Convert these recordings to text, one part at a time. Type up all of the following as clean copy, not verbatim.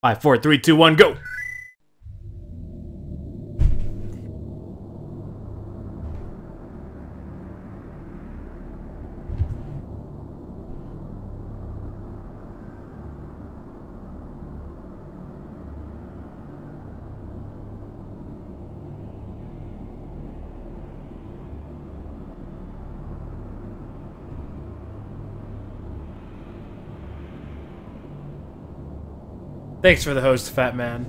5, 4, 3, 2, 1, go! Thanks for the host, Fat Man.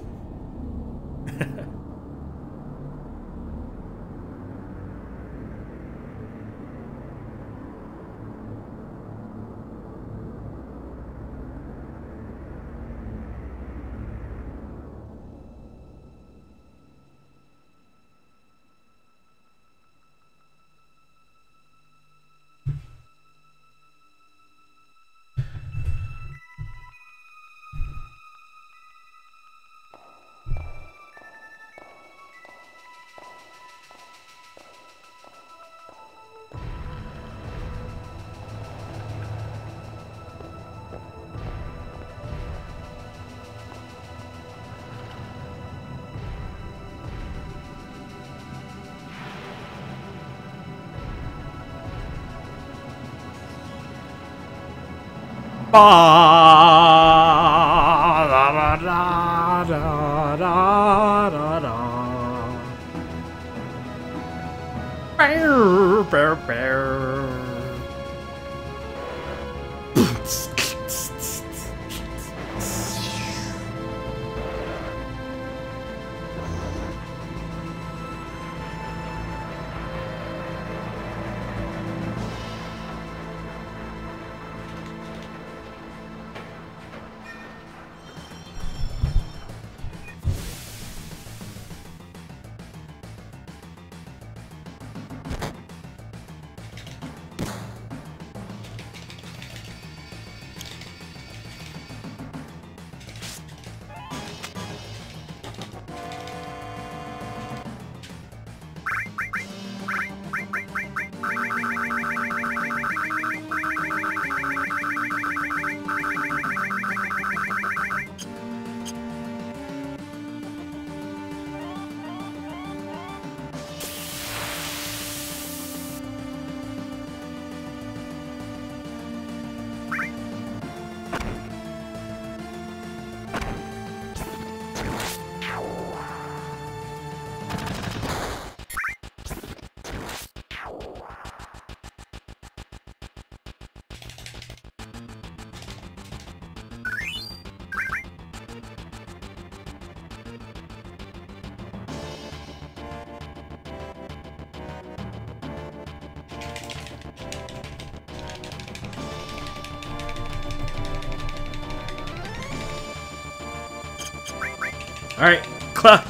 Alright, cla.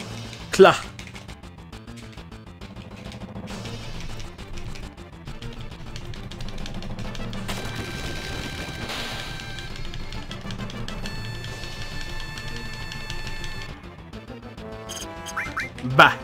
Bah.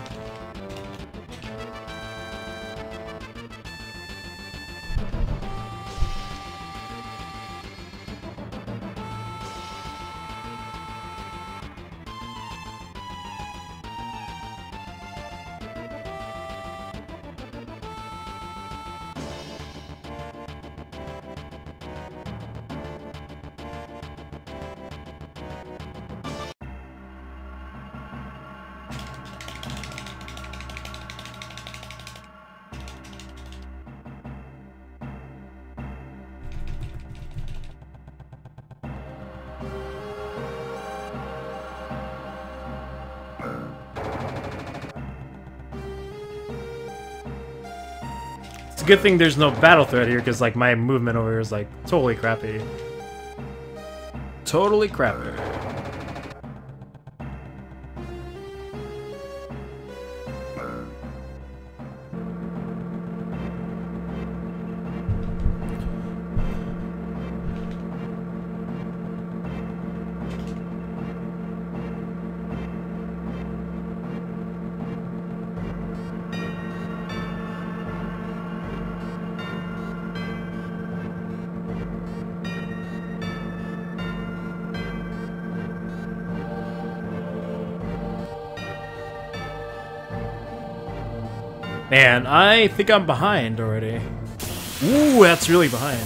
It's a good thing there's no battle thread here, because like my movement over here is like totally crappy. Totally crappy. Man, I think I'm behind already. Ooh, that's really behind.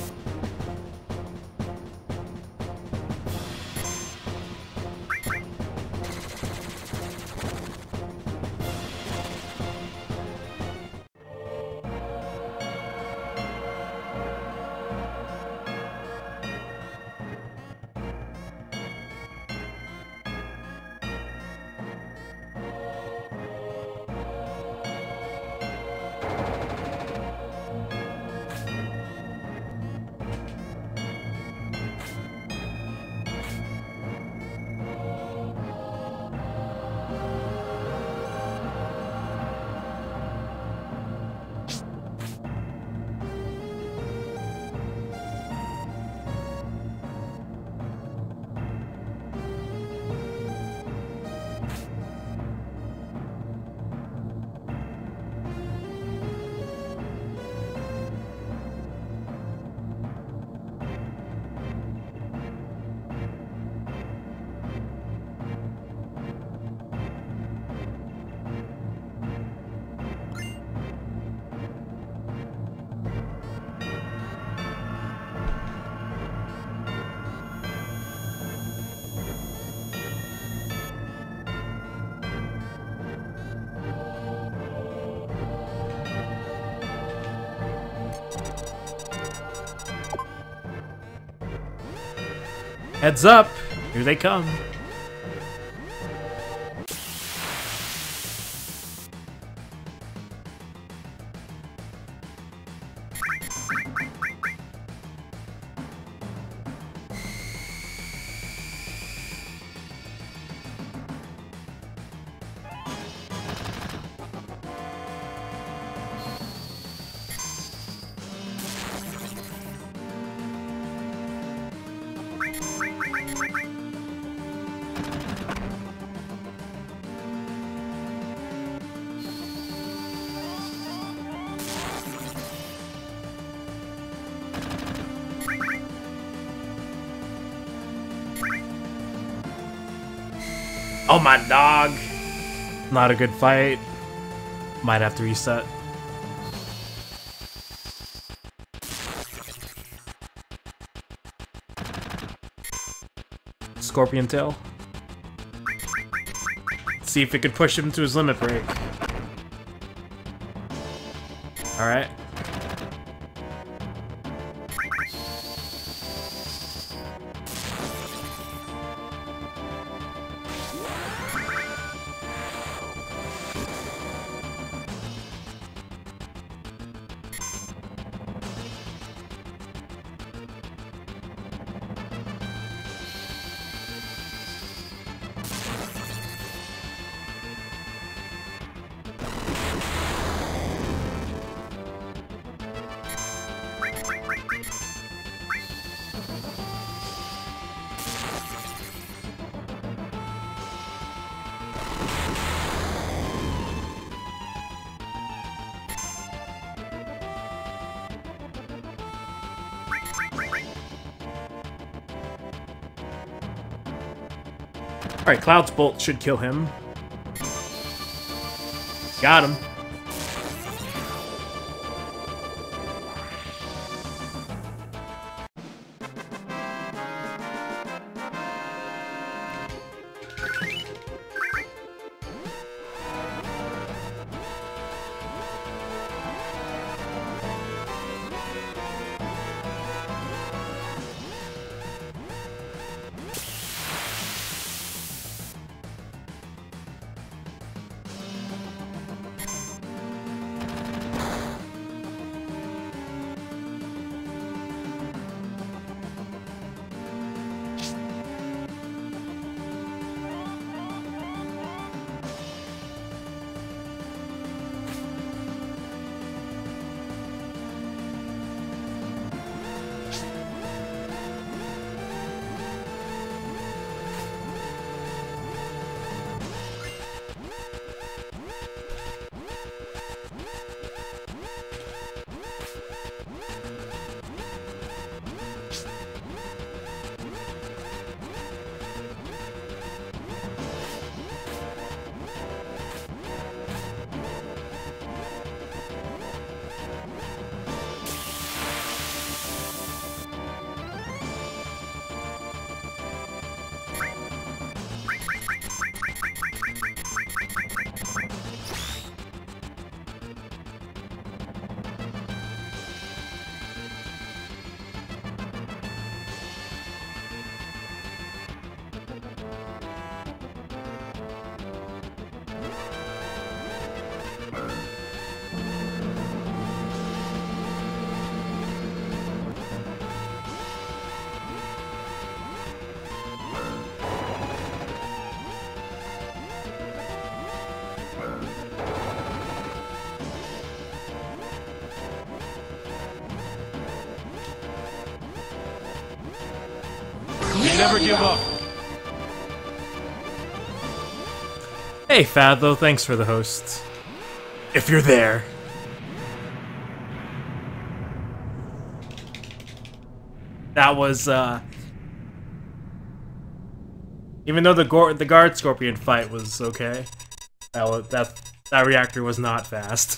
Heads up! Here they come. Oh my dog! Not a good fight. Might have to reset. Scorpion tail. See if it could push him to his limit break. Alright. Alright, Cloud's Bolt should kill him. Got him. never give up. Hey, Fadlo, thanks for the host. If you're there. That was, even though the guard scorpion fight was okay, that reactor was not fast.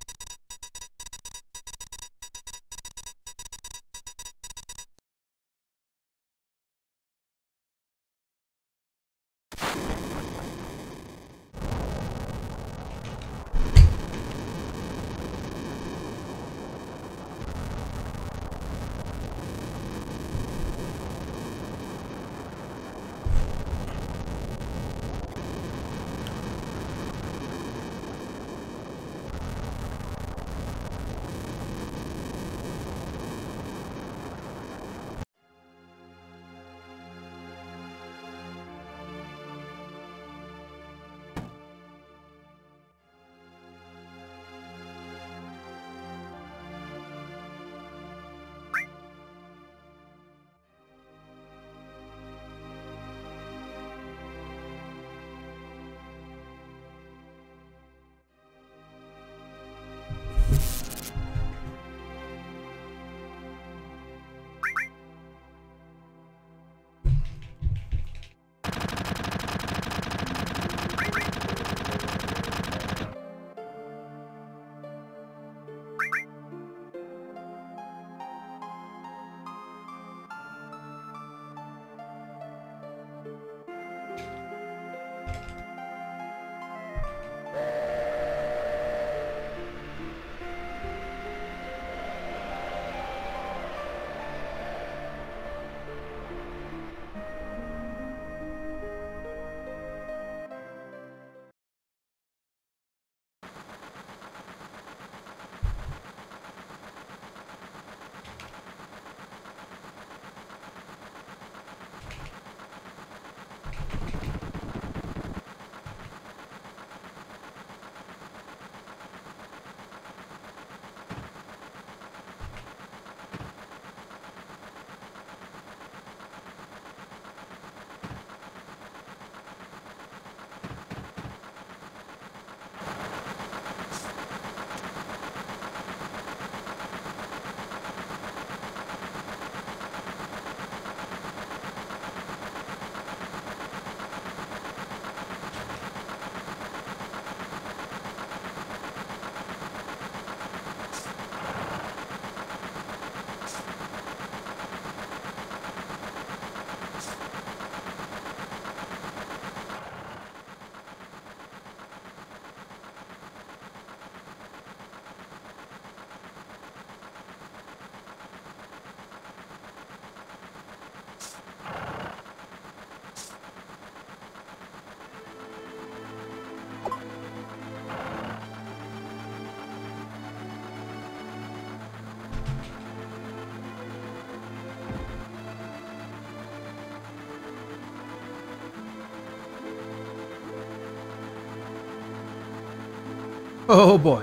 Oh boy.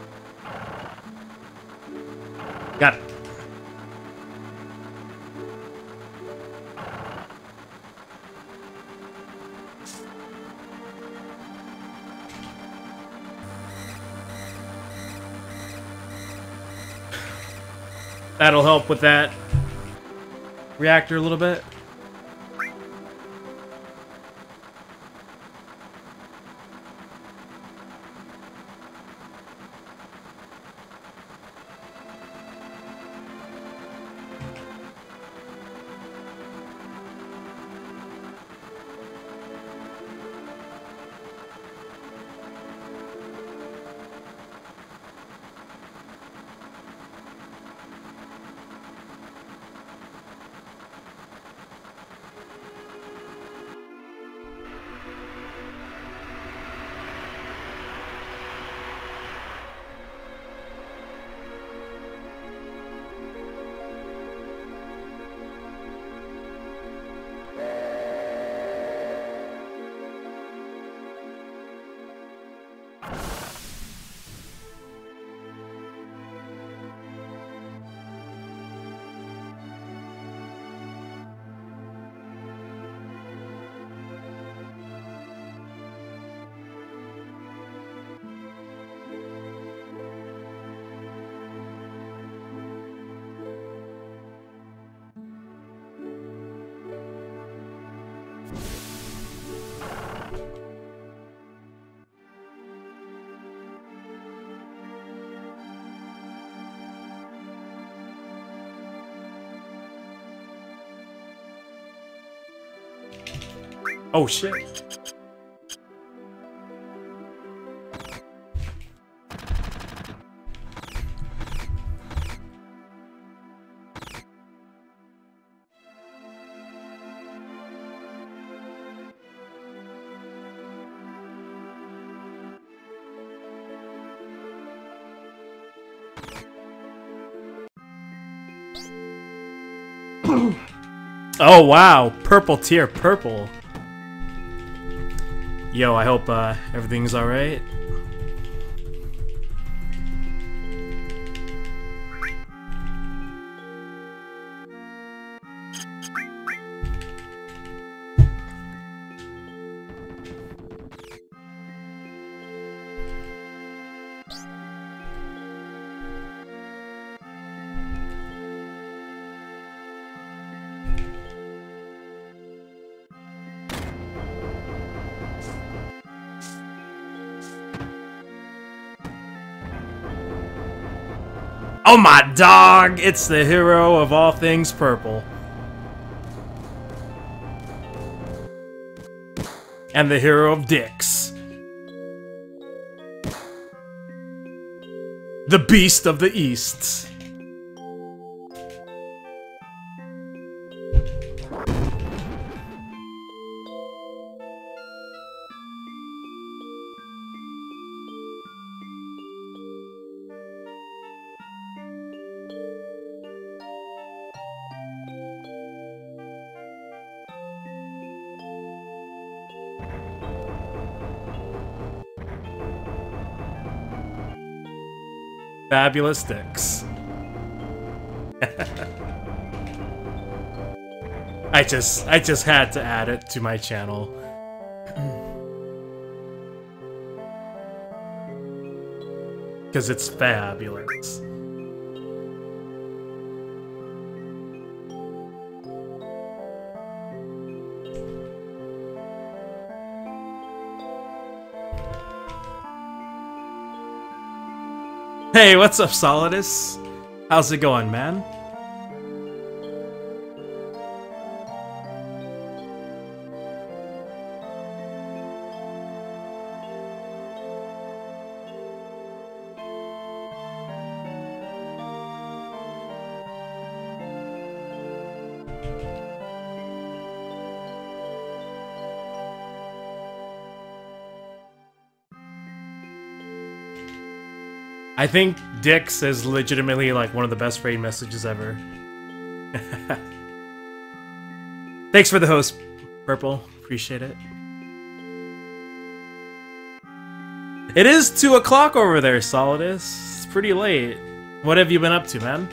Got it. That'll help with that reactor a little bit. Oh shit. Oh wow, purple tier, purple. Yo, I hope everything's alright. Oh my dog! It's the hero of all things purple. And the hero of dicks. The beast of the east. Fabulous dicks. I just had to add it to my channel. Cause it's fabulous. Hey, what's up, Solidus? How's it going, man? I think Dix is legitimately like one of the best raid messages ever. Thanks for the host, Purple. Appreciate it. It is 2 o'clock over there, Solidus. It's pretty late. What have you been up to, man?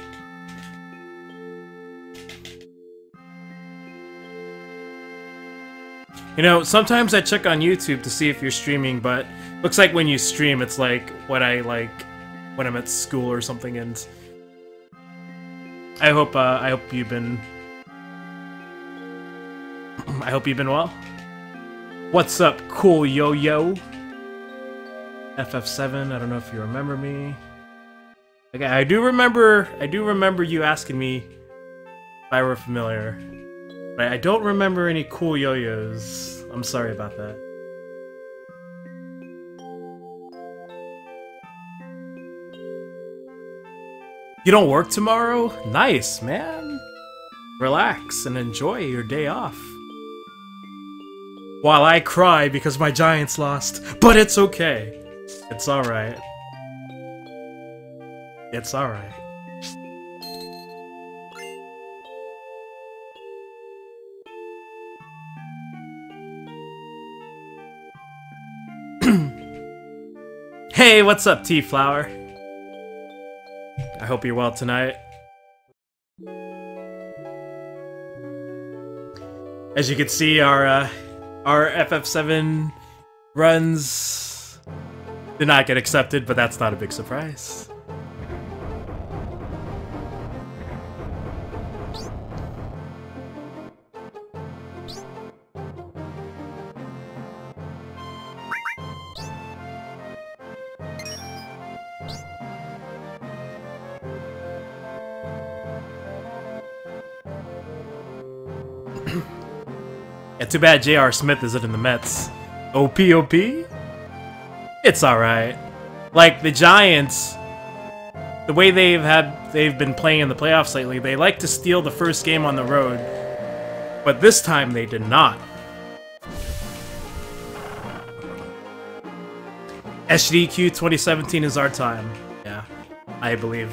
You know, sometimes I check on YouTube to see if you're streaming, but looks like when you stream, it's like what I like when I'm at school or something. And I hope you've been well. What's up, cool yo-yo? FF7, I don't know if you remember me. Okay, I do remember you asking me if I were familiar. But I don't remember any cool yo-yos. I'm sorry about that. You don't work tomorrow? Nice, man. Relax and enjoy your day off. While I cry because my Giants lost. But it's okay. It's alright. It's alright. Hey, what's up, T-Flower? I hope you're well tonight. As you can see, our FF7 runs did not get accepted, but that's not a big surprise. Yeah, too bad J.R. Smith isn't in the Mets. OP? It's alright. Like, the Giants, the way they've been playing in the playoffs lately, they like to steal the first game on the road. But this time they did not. SDQ 2017 is our time. Yeah, I believe.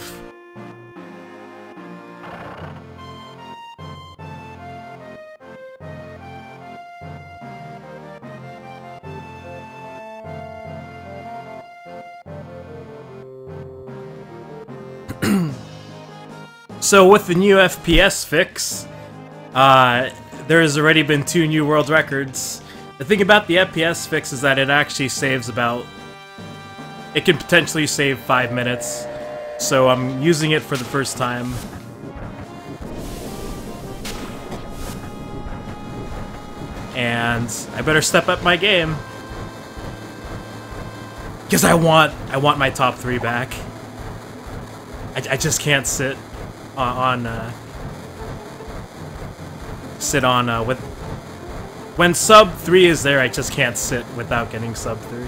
So with the new FPS fix, there has already been 2 new world records. The thing about the FPS fix is that it actually saves about... It can potentially save 5 minutes, so I'm using it for the first time. And I better step up my game. Because I want my top 3 back. I just can't sit with... When sub 3 is there, I just can't sit without getting sub 3.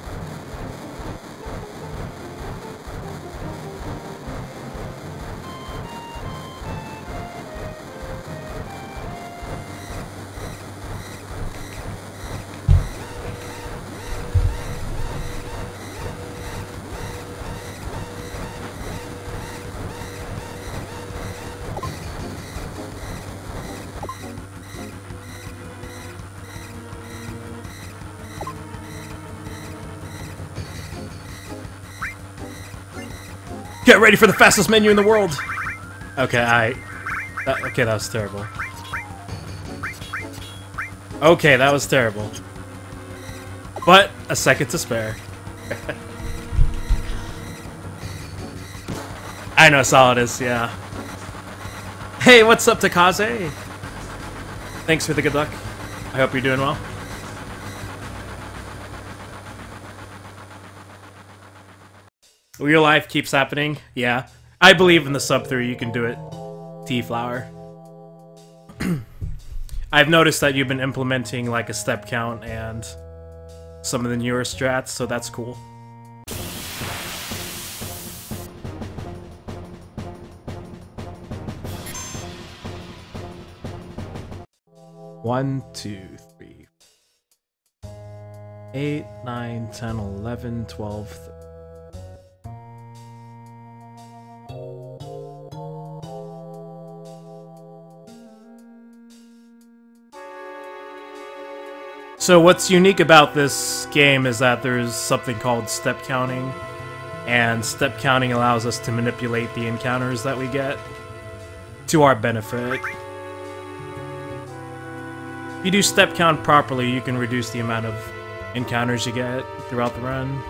Get ready for the fastest menu in the world! Okay, okay, that was terrible. Okay, that was terrible. But, a second to spare. I know Solidus, yeah. Hey, what's up, Takaze? Thanks for the good luck. I hope you're doing well. Real life keeps happening. Yeah. I believe in the sub 3, you can do it. T-Flower. I've noticed that you've been implementing like a step count and some of the newer strats, so that's cool. One, 2, 3, 8, 9, 10, 11, 12, 13. So what's unique about this game is that there's something called step counting, and step counting allows us to manipulate the encounters that we get to our benefit. If you do step count properly, you can reduce the amount of encounters you get throughout the run.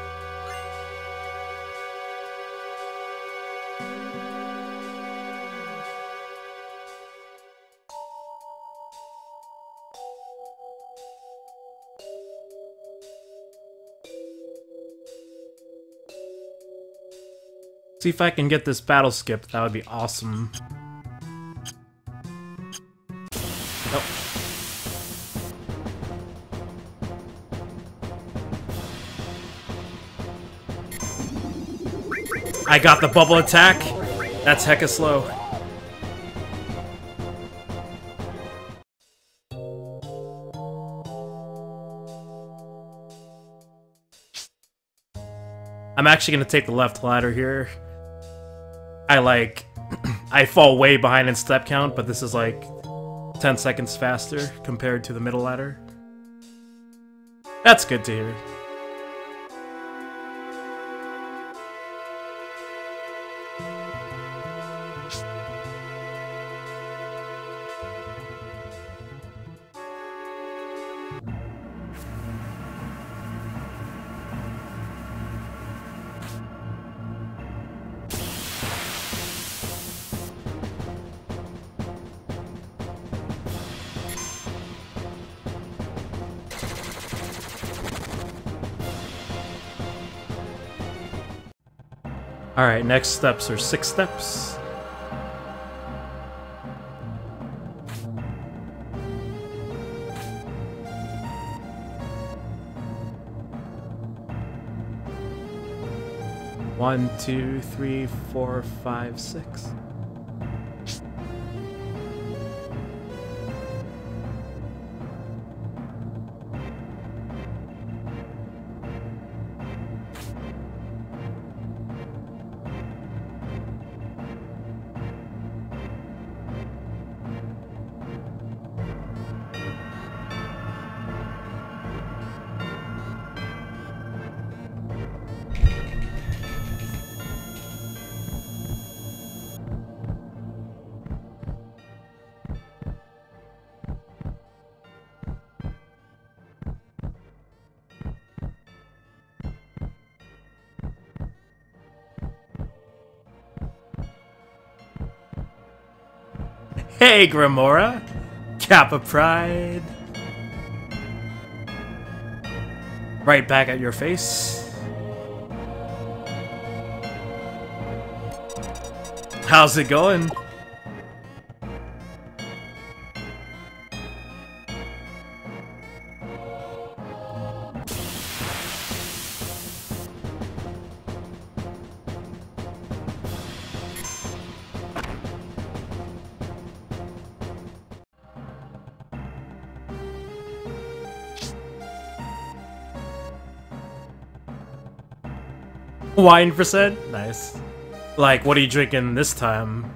See if I can get this battle skip, that would be awesome. Nope. I got the bubble attack? That's hecka slow. I'm actually gonna take the left ladder here. I fall way behind in step count, but this is like 10 seconds faster compared to the middle ladder. That's good to hear. Alright, next steps are 6 steps. 1, 2, 3, 4, 5, 6. Hey, Grimora! Kappa Pride! Right back at your face. How's it going? Wine percent? Nice. Like, what are you drinking this time?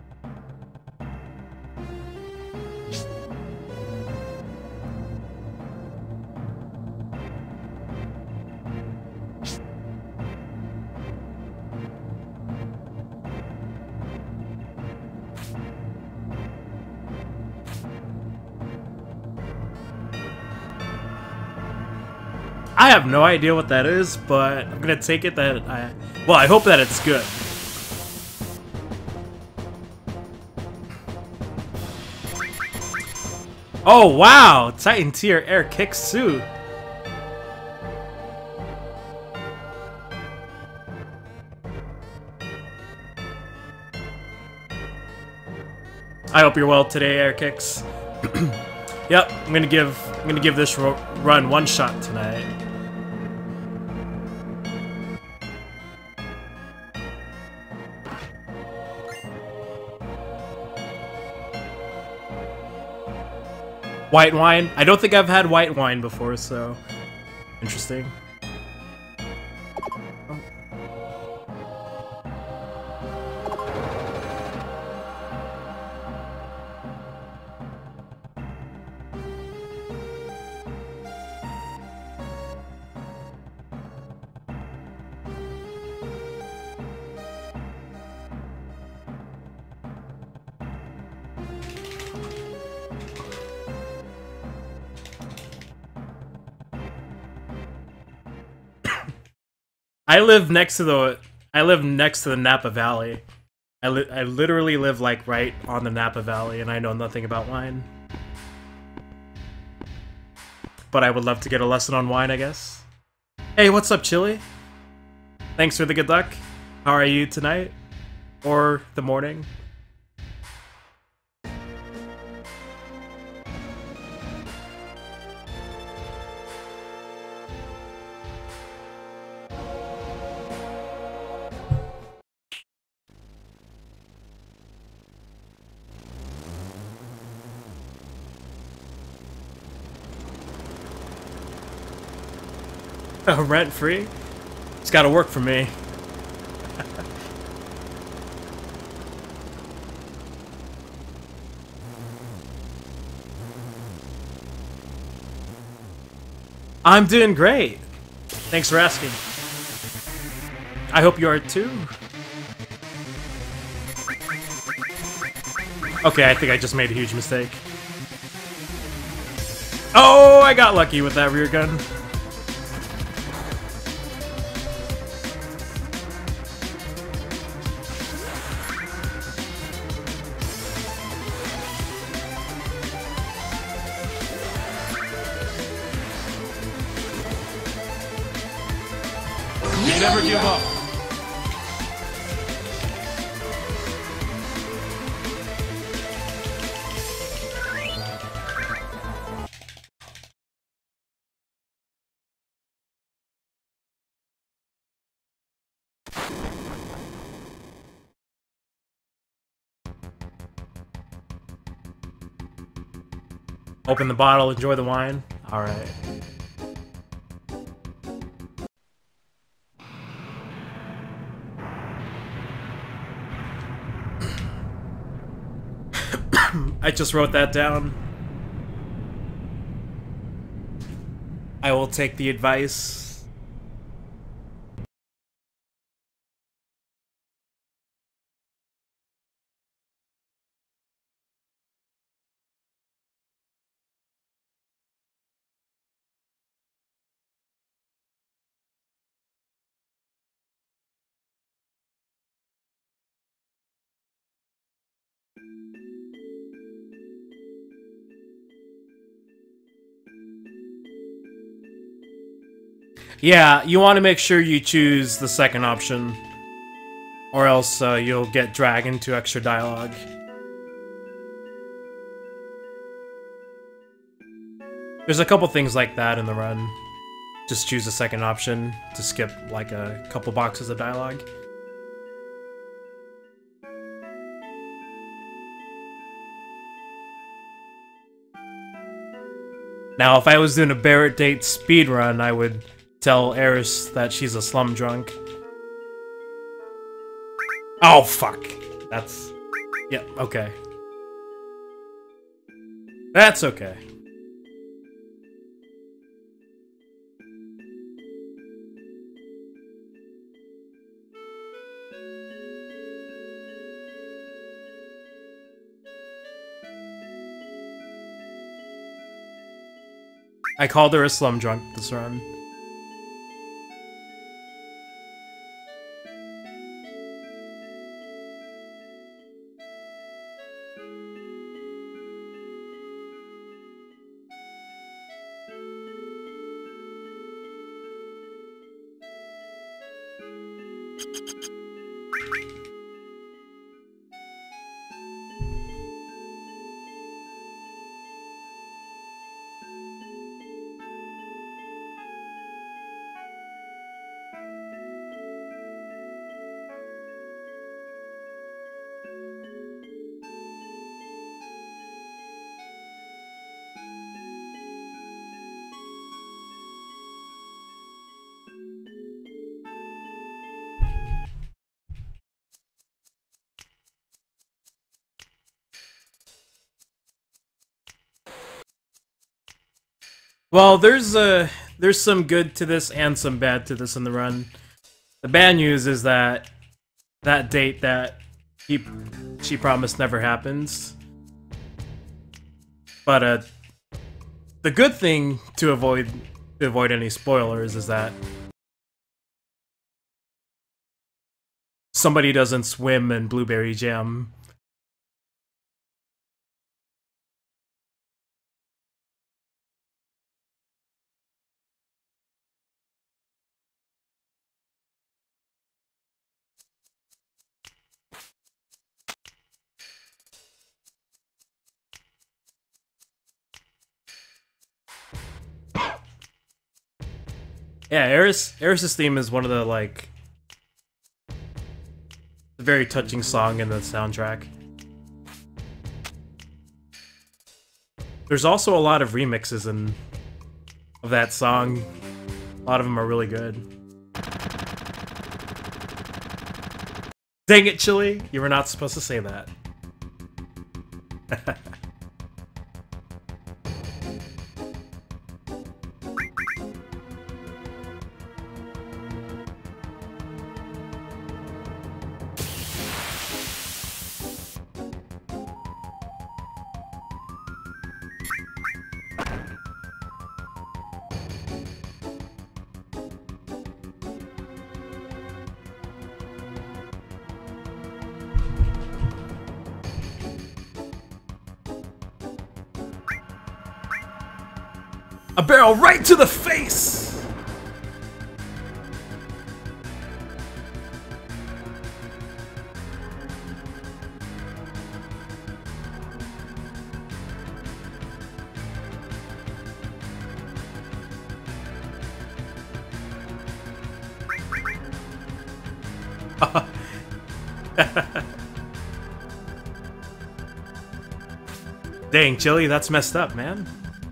I have no idea what that is, but I'm gonna take it that well, I hope that it's good. Oh wow! Titan tier air kick suit. I hope you're well today, air kicks. Yep, I'm gonna give this run one shot tonight. White wine? I don't think I've had white wine before, so interesting. I live next to the Napa Valley. I literally live like right on the Napa Valley, and I know nothing about wine. But I would love to get a lesson on wine, I guess. Hey, what's up, Chili? Thanks for the good luck. How are you tonight? Or the morning? Rent free? It's gotta work for me. I'm doing great. Thanks for asking. I hope you are too. Okay, I think I just made a huge mistake. Oh, I got lucky with that rear gun. Never give up. Open the bottle, enjoy the wine. Alright. I just wrote that down. I will take the advice. Yeah, you want to make sure you choose the second option, or else you'll get dragged into extra dialogue. There's a couple things like that in the run. Just choose the second option to skip like a couple boxes of dialogue. Now, if I was doing a Barrett Date speedrun, I would tell Eris that she's a slum drunk. Oh, fuck. That's... Yep, yeah, okay. That's okay. I called her a slum drunk this run. Well, there's some good to this and some bad to this in the run. The bad news is that that date that she promised never happens. But the good thing to avoid any spoilers is that somebody doesn't swim in blueberry jam. Yeah, Eris's theme is one of the, like, a very touching song in the soundtrack. There's also a lot of remixes of that song. A lot of them are really good. Dang it, Chili! You were not supposed to say that. A barrel right to the face! Dang, Chili, that's messed up, man.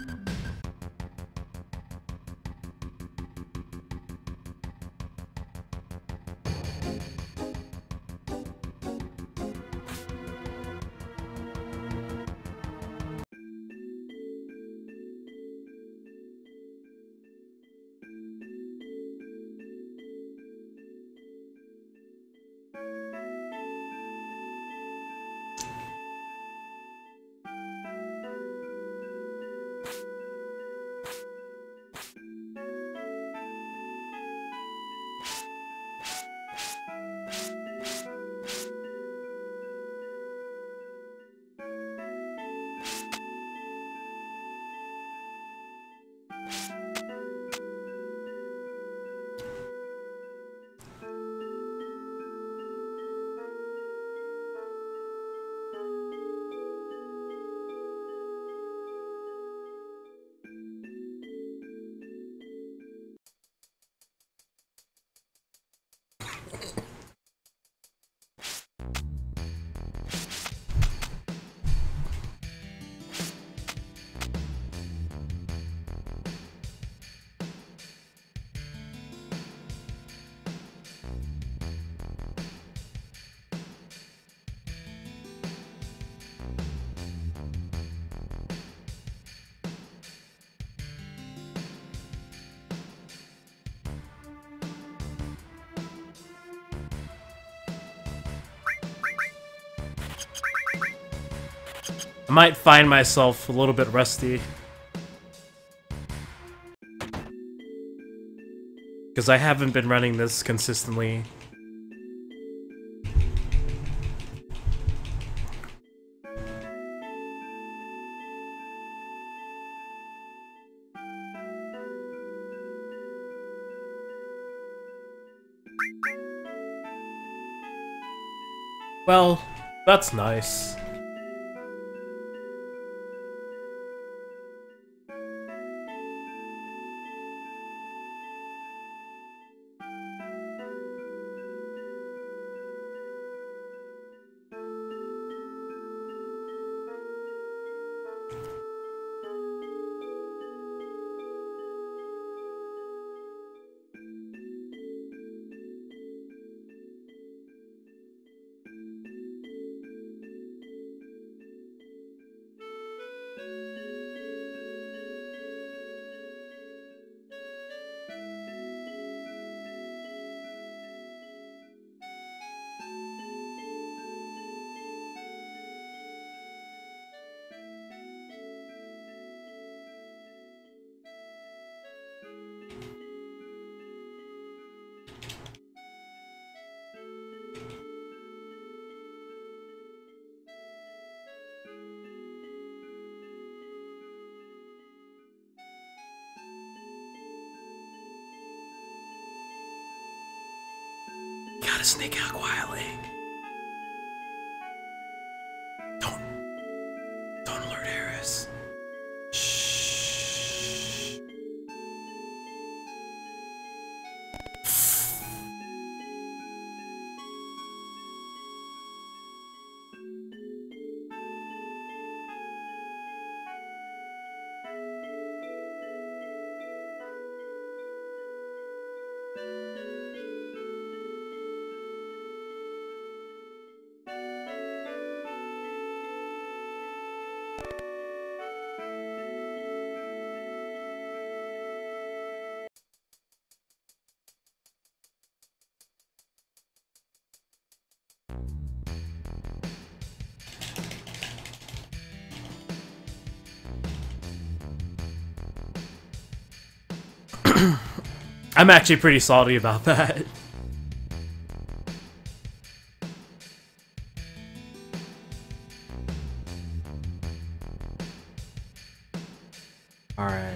I might find myself a little bit rusty. Because I haven't been running this consistently. Well, that's nice. Gotta sneak out quietly. Don't alert Harris. Shh. I'm actually pretty salty about that. Alright.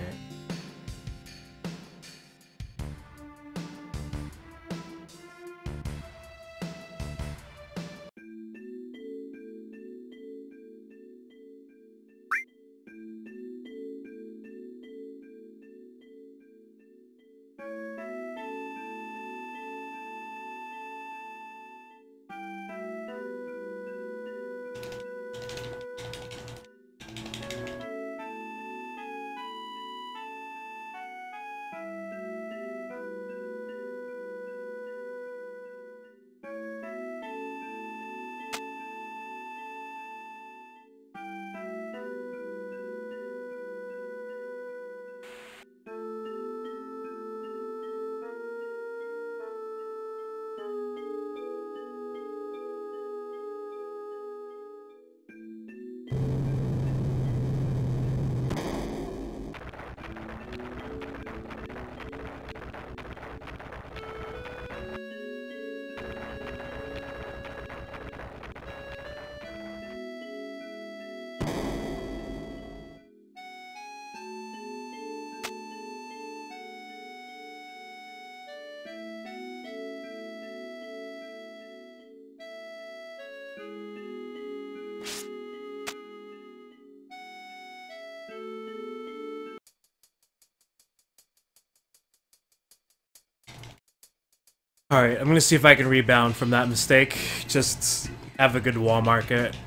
Alright, I'm gonna see if I can rebound from that mistake. Just have a good wall market.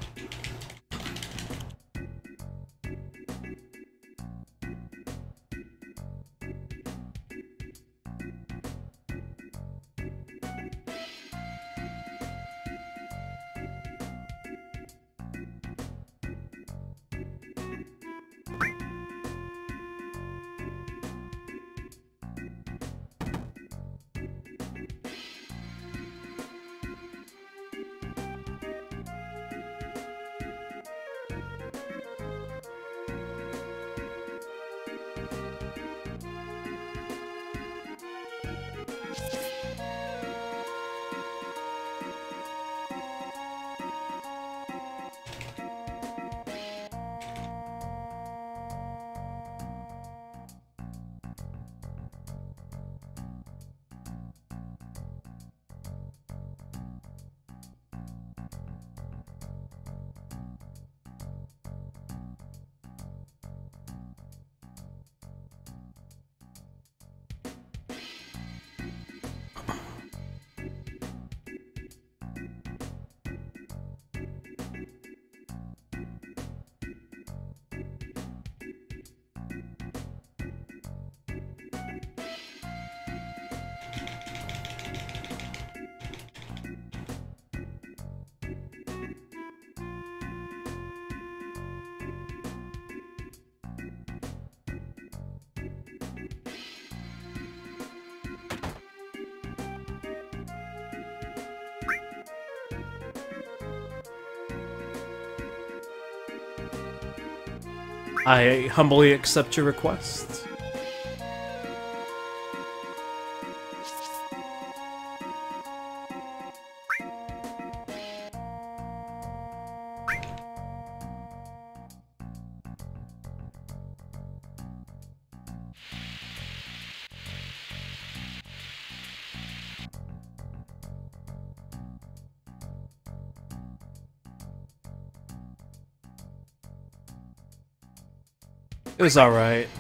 I humbly accept your request. It was alright.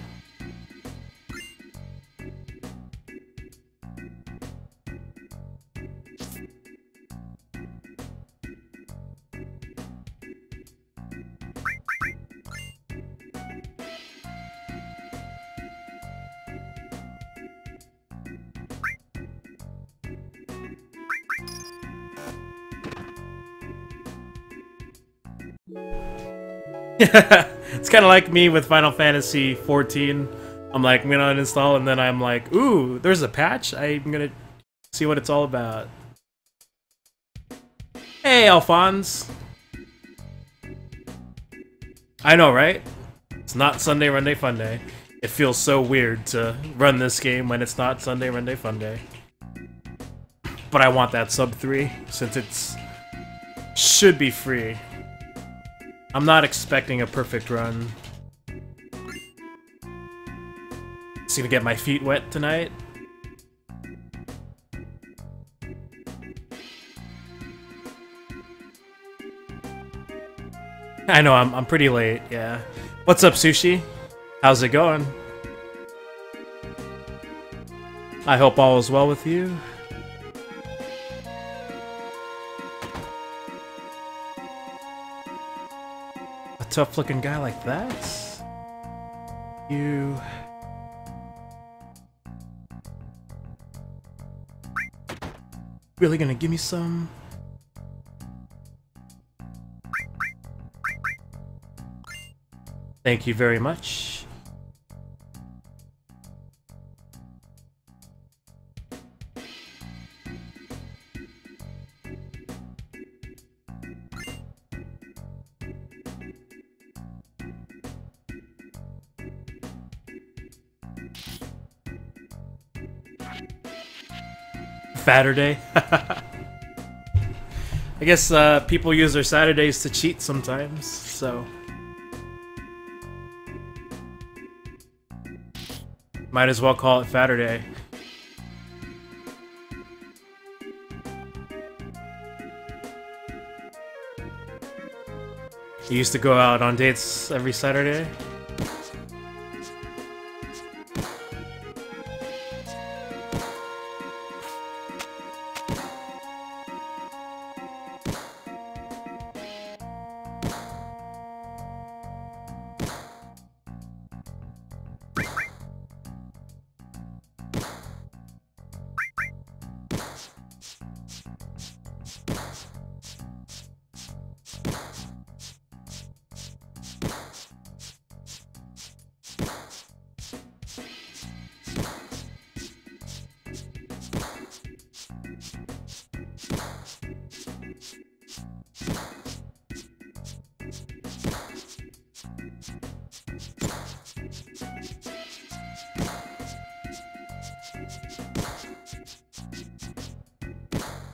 It's kind of like me with Final Fantasy 14. I'm like, I'm gonna uninstall, and then I'm like, ooh, there's a patch? I'm gonna see what it's all about. Hey, Alphonse! I know, right? It's not Sunday Run Day Fun Day. It feels so weird to run this game when it's not Sunday Run Day Fun Day. But I want that sub 3, since it's should be free. I'm not expecting a perfect run. Just gonna get my feet wet tonight. I know, I'm pretty late, yeah. What's up, Sushi? How's it going? I hope all is well with you. A tough-looking guy like that? You... really gonna give me some? Thank you very much. Saturday. I guess people use their Saturdays to cheat sometimes, so... might as well call it Saturday. You used to go out on dates every Saturday?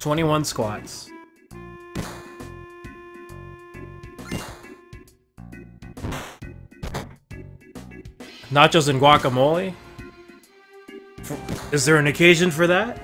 21 squats. Nachos and guacamole? Is there an occasion for that?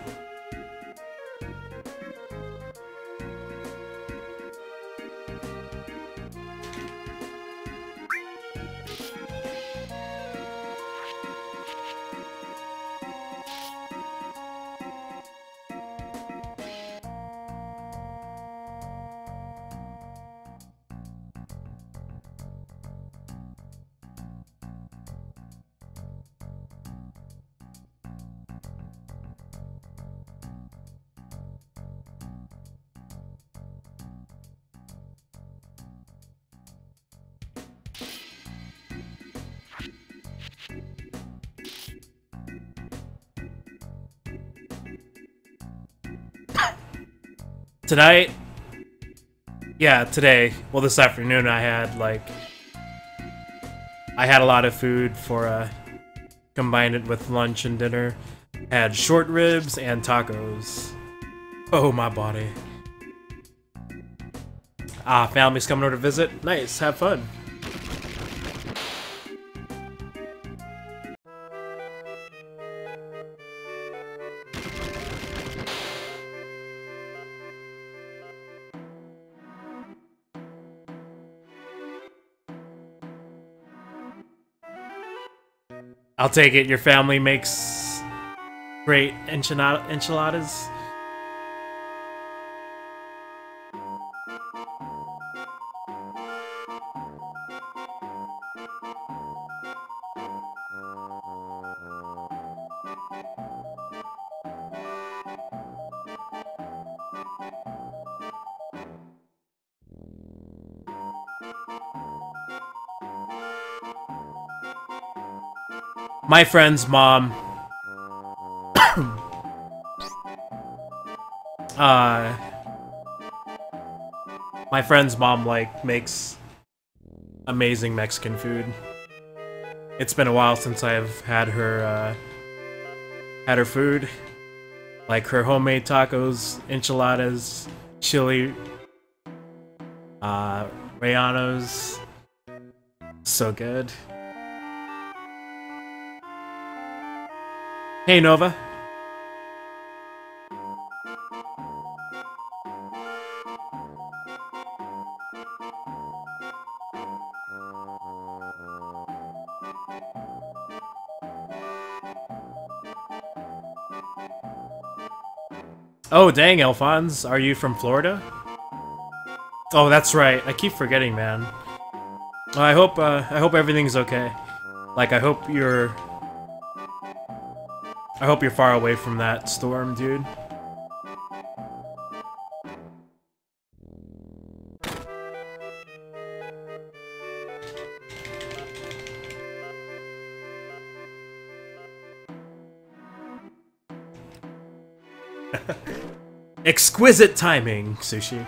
Tonight? Yeah, today. Well, this afternoon I had, like... I had a lot of food for, combined it with lunch and dinner. I had short ribs and tacos. Oh, my body. Ah, family's coming over to visit. Nice, have fun. I'll take it. Your family makes great enchiladas. My friend's mom, my friend's mom, like, makes amazing Mexican food. It's been a while since I've had her food. Like, her homemade tacos, enchiladas, chili, rellenos. So good. Hey, Nova. Oh, dang, Alphonse. Are you from Florida? Oh, that's right. I keep forgetting, man. Well, I hope everything's okay. Like, I hope you're far away from that storm, dude. Exquisite timing, Sushi.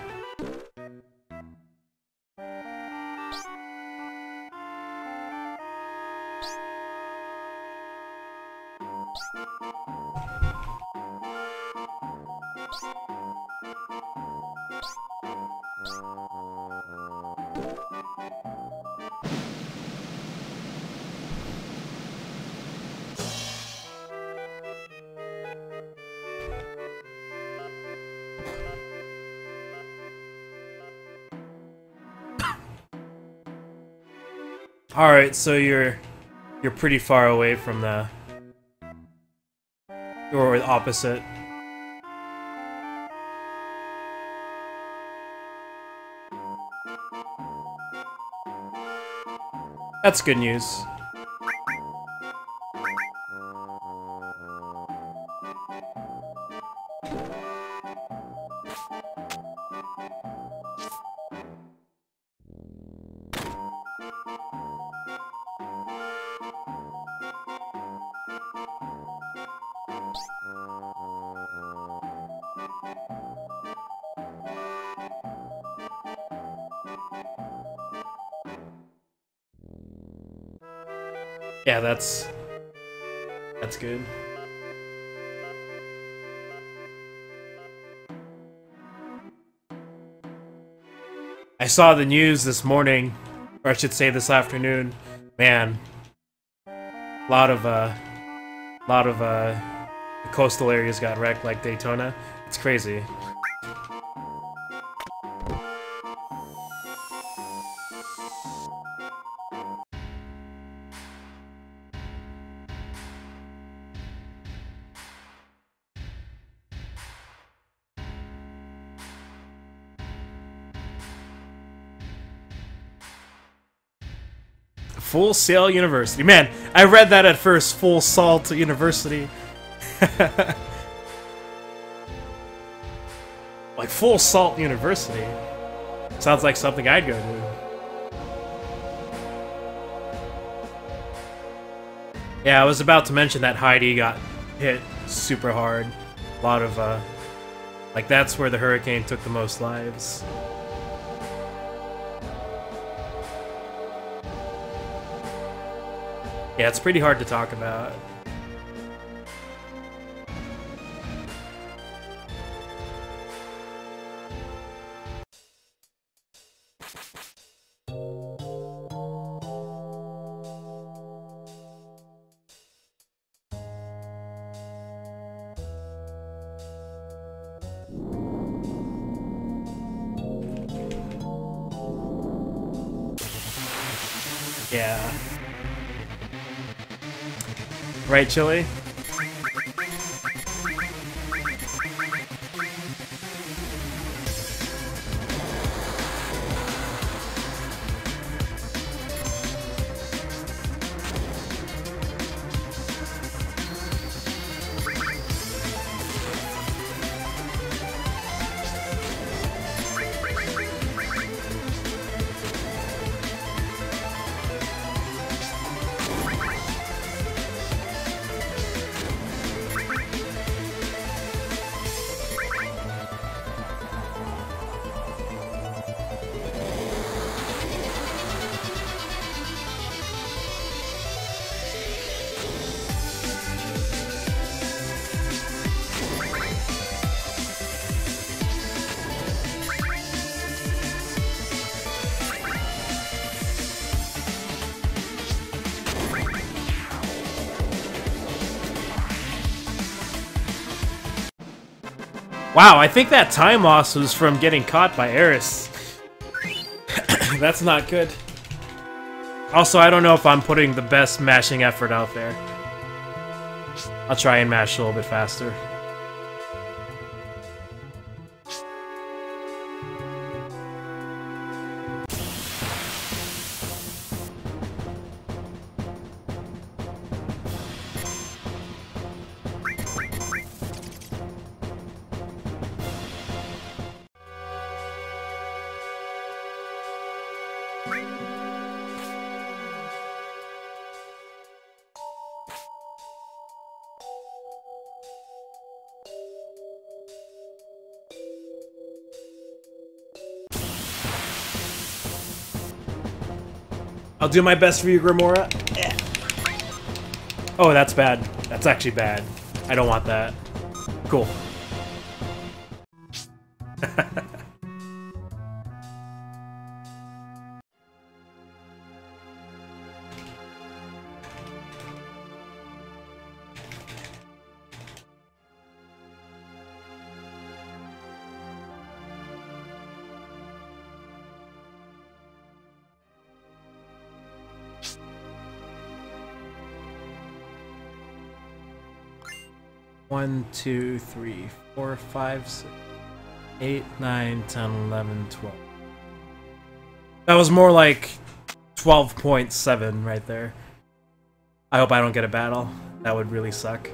Alright, so you're pretty far away from the... or the opposite. That's good news. Yeah, that's good. I saw the news this morning, or I should say this afternoon. Man, a lot of coastal areas got wrecked, like Daytona. It's crazy. Full Sail University. Man, I read that at first. Full Salt University. Like Full Salt University. Sounds like something I'd go to. Yeah, I was about to mention that Heidi got hit super hard. A lot of, like, that's where the hurricane took the most lives. Yeah, it's pretty hard to talk about. Yeah. Right, Chili? Wow, I think that time loss was from getting caught by Eris. That's not good. Also, I don't know if I'm putting the best mashing effort out there. I'll try and mash a little bit faster. I'll do my best for you, Grimora. Yeah. Oh, that's bad. That's actually bad. I don't want that. Cool. One, 2, 3, 4, 5, 6, 8, 9, 10, 11, 12. That was more like 12.7 right there. I hope I don't get a battle. That would really suck.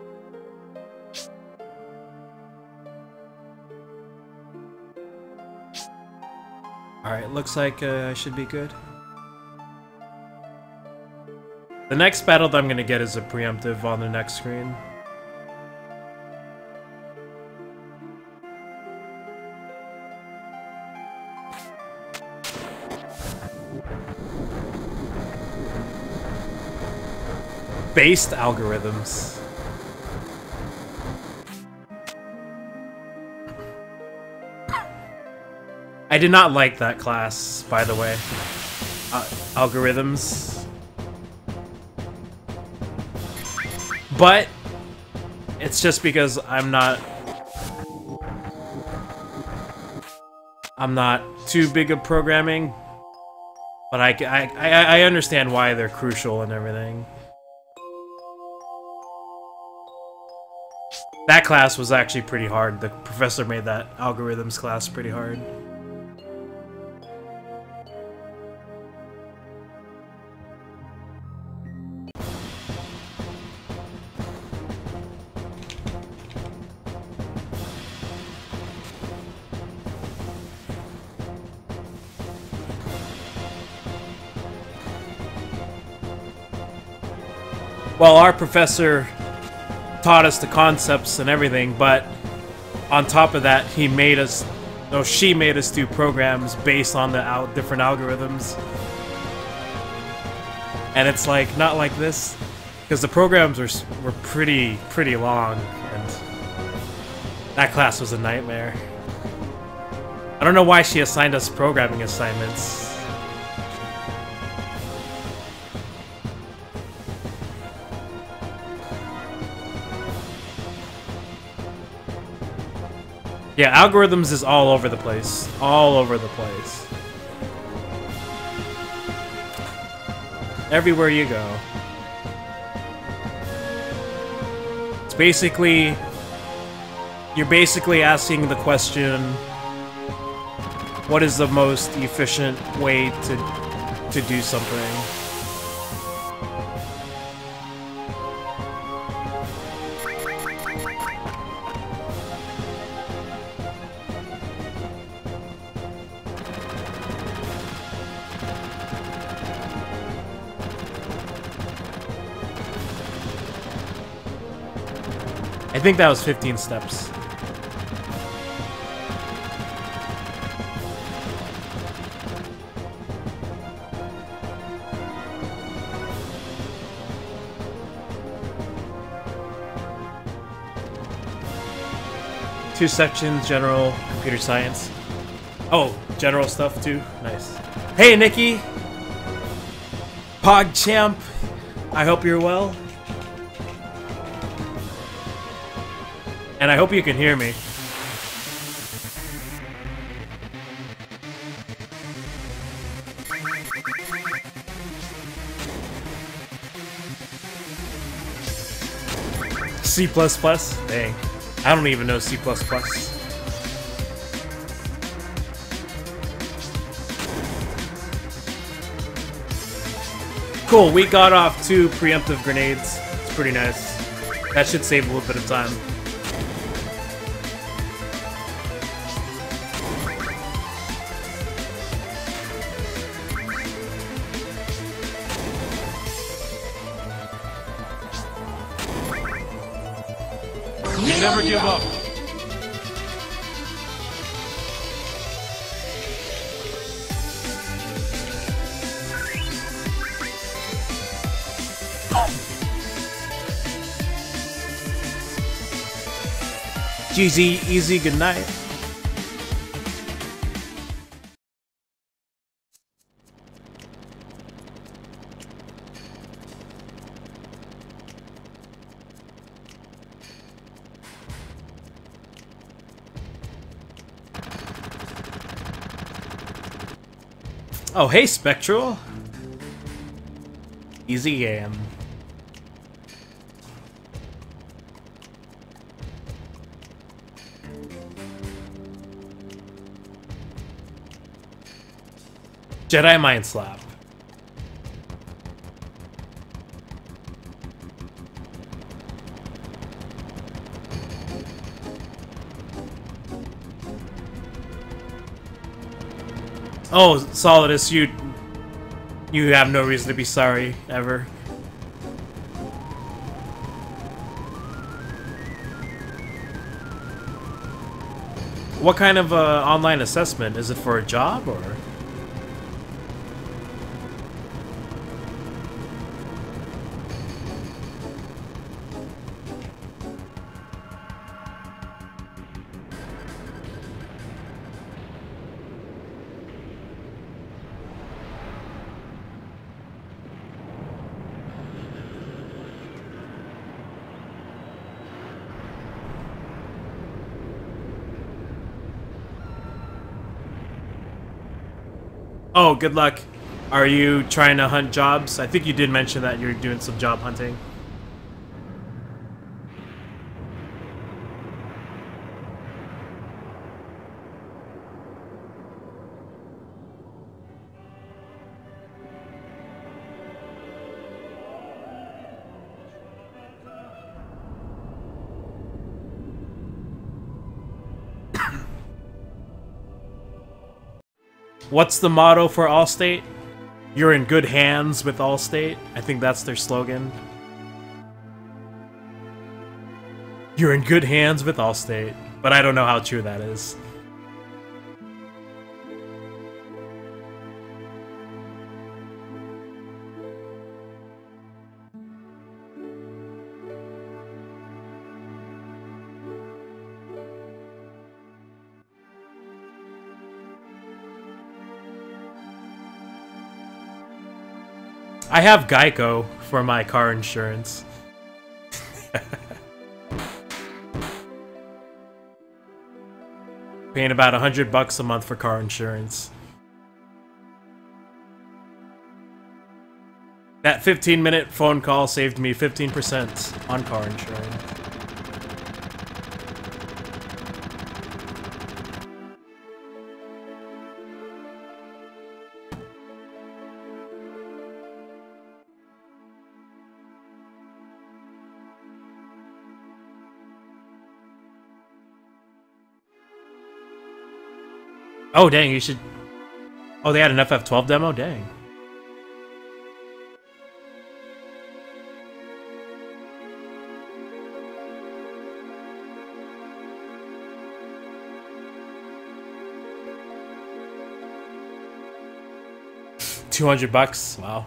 Alright, looks like I should be good. The next battle that I'm gonna get is a preemptive on the next screen. Based algorithms. I did not like that class, by the way. Algorithms. But it's just because I'm not too big of programming, but I understand why they're crucial and everything. That class was actually pretty hard. The professor made that algorithms class pretty hard. Well, our professor taught us the concepts and everything, but on top of that, she made us do programs based on the different algorithms. And it's like, not like this, because the programs were pretty long, and that class was a nightmare. I don't know why she assigned us programming assignments. Yeah, algorithms is all over the place. All over the place. Everywhere you go. It's basically... You're basically asking the question, what is the most efficient way to do something? I think that was 15 steps. Two sections, general, computer science. Oh, general stuff too? Nice. Hey, Nikki! PogChamp! I hope you're well. And I hope you can hear me. C++? Dang. I don't even know C++. Cool, we got off 2 preemptive grenades. It's pretty nice. That should save a little bit of time. Never give up. GZ, easy, good night. Oh, hey, Spectral. Easy game. Jedi Mind Slap. Oh, Solidus, you have no reason to be sorry, ever. What kind of online assessment? Is it for a job, or...? Oh, good luck. Are you trying to hunt jobs? I think you did mention that you're doing some job hunting. What's the motto for Allstate? You're in good hands with Allstate. I think that's their slogan. You're in good hands with Allstate. But I don't know how true that is. I have Geico for my car insurance. Paying about $100 a month for car insurance. That 15-minute phone call saved me 15% on car insurance. Oh, dang, you should... Oh, they had an FF12 demo? Dang. $200? Wow.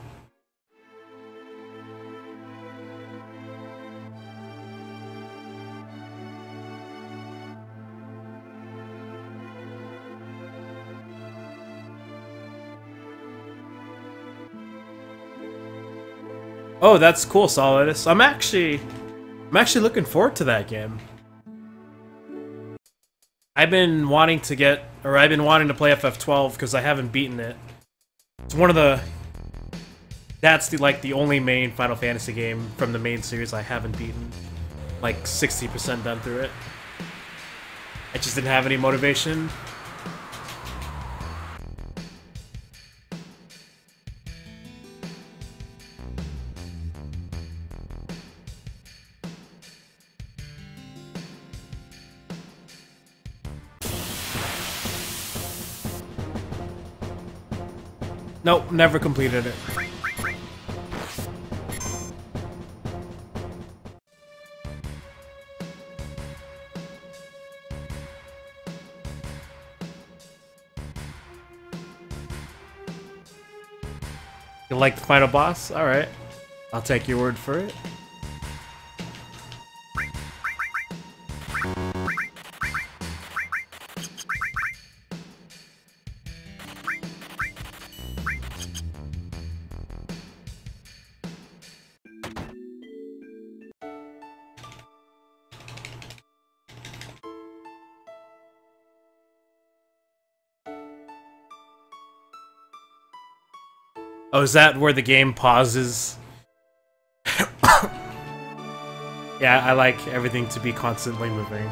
Oh, that's cool, Solidus. I'm actually looking forward to that game. I've been wanting to play FF12 because I haven't beaten it. It's one of the... That's the only main Final Fantasy game from the main series I haven't beaten. Like 60% done through it. I just didn't have any motivation. Nope, never completed it. You like the final boss? Alright. I'll take your word for it. Oh, is that where the game pauses? Yeah, I like everything to be constantly moving.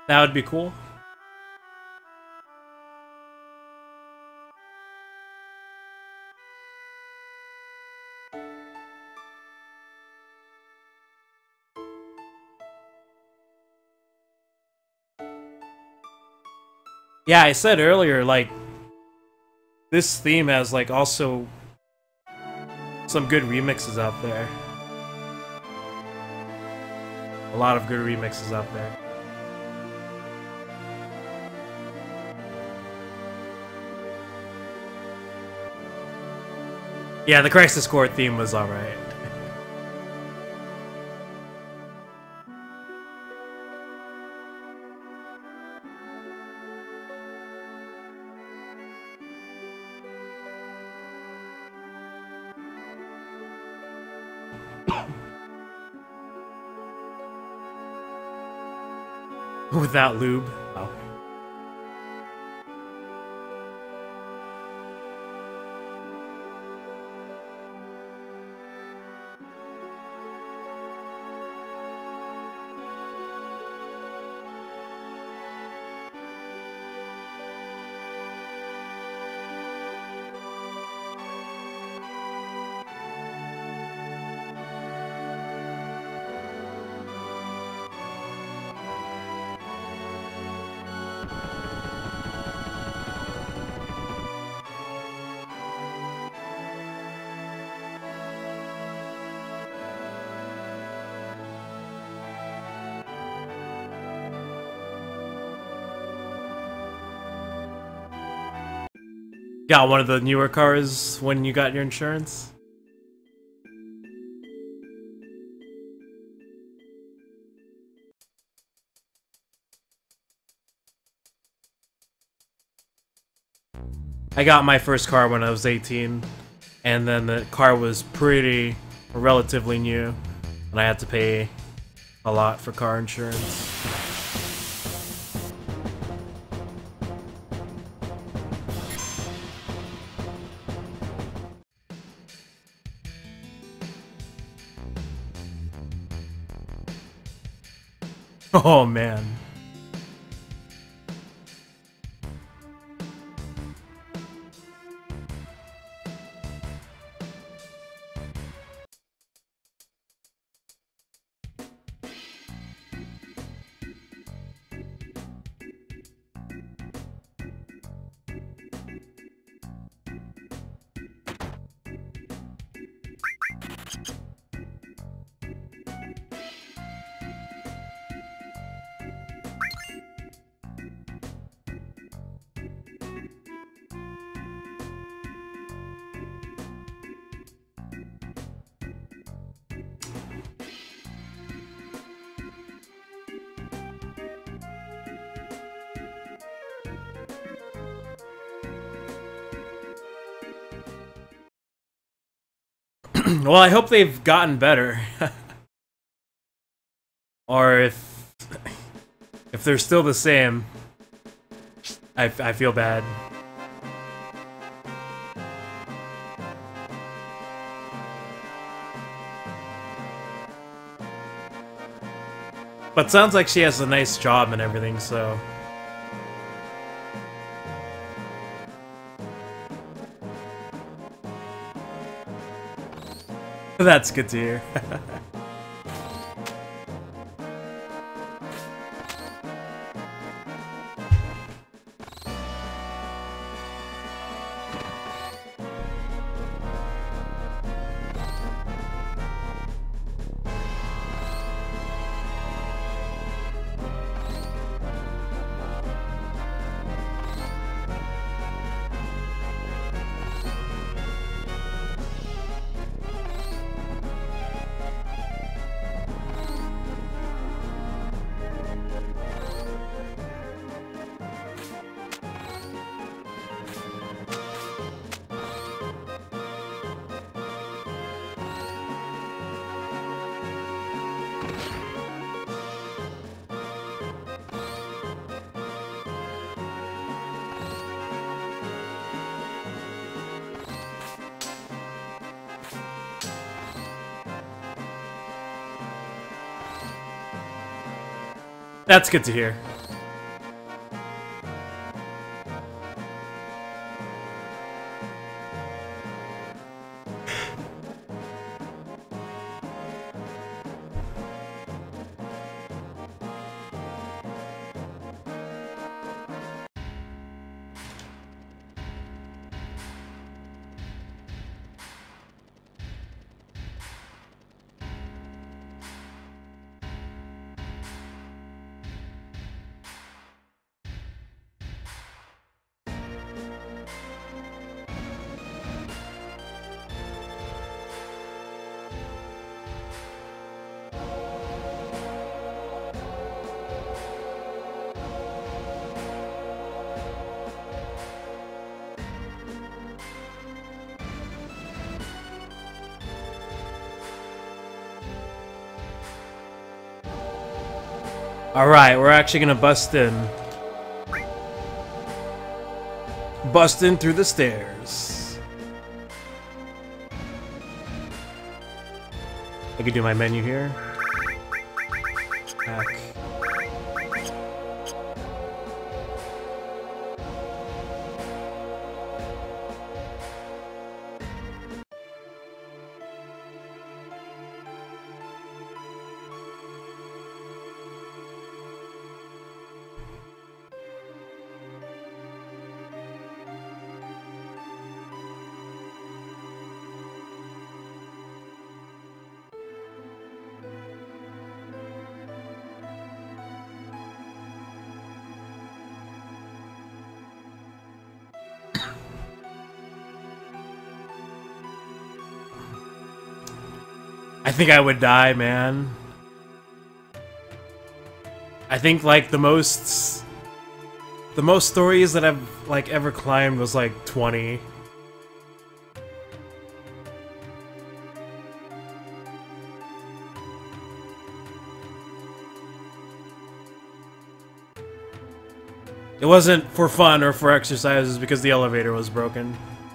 That would be cool. Yeah, I said earlier, like, this theme has, like, also some good remixes out there. A lot of good remixes out there. Yeah, the Crisis Core theme was alright. Without lube. Oh. Got one of the newer cars when you got your insurance? I got my first car when I was 18, and then the car was relatively new, and I had to pay a lot for car insurance. Oh man. Well, I hope they've gotten better. Or if they're still the same, I feel bad. But sounds like she has a nice job and everything, so... That's good to hear. That's good to hear. Alright, we're actually gonna bust in. Bust in through the stairs. I could do my menu here. Back. I think I would die, man. I think like the most stories that I've like ever climbed was like 20. It wasn't for fun or for exercises because the elevator was broken.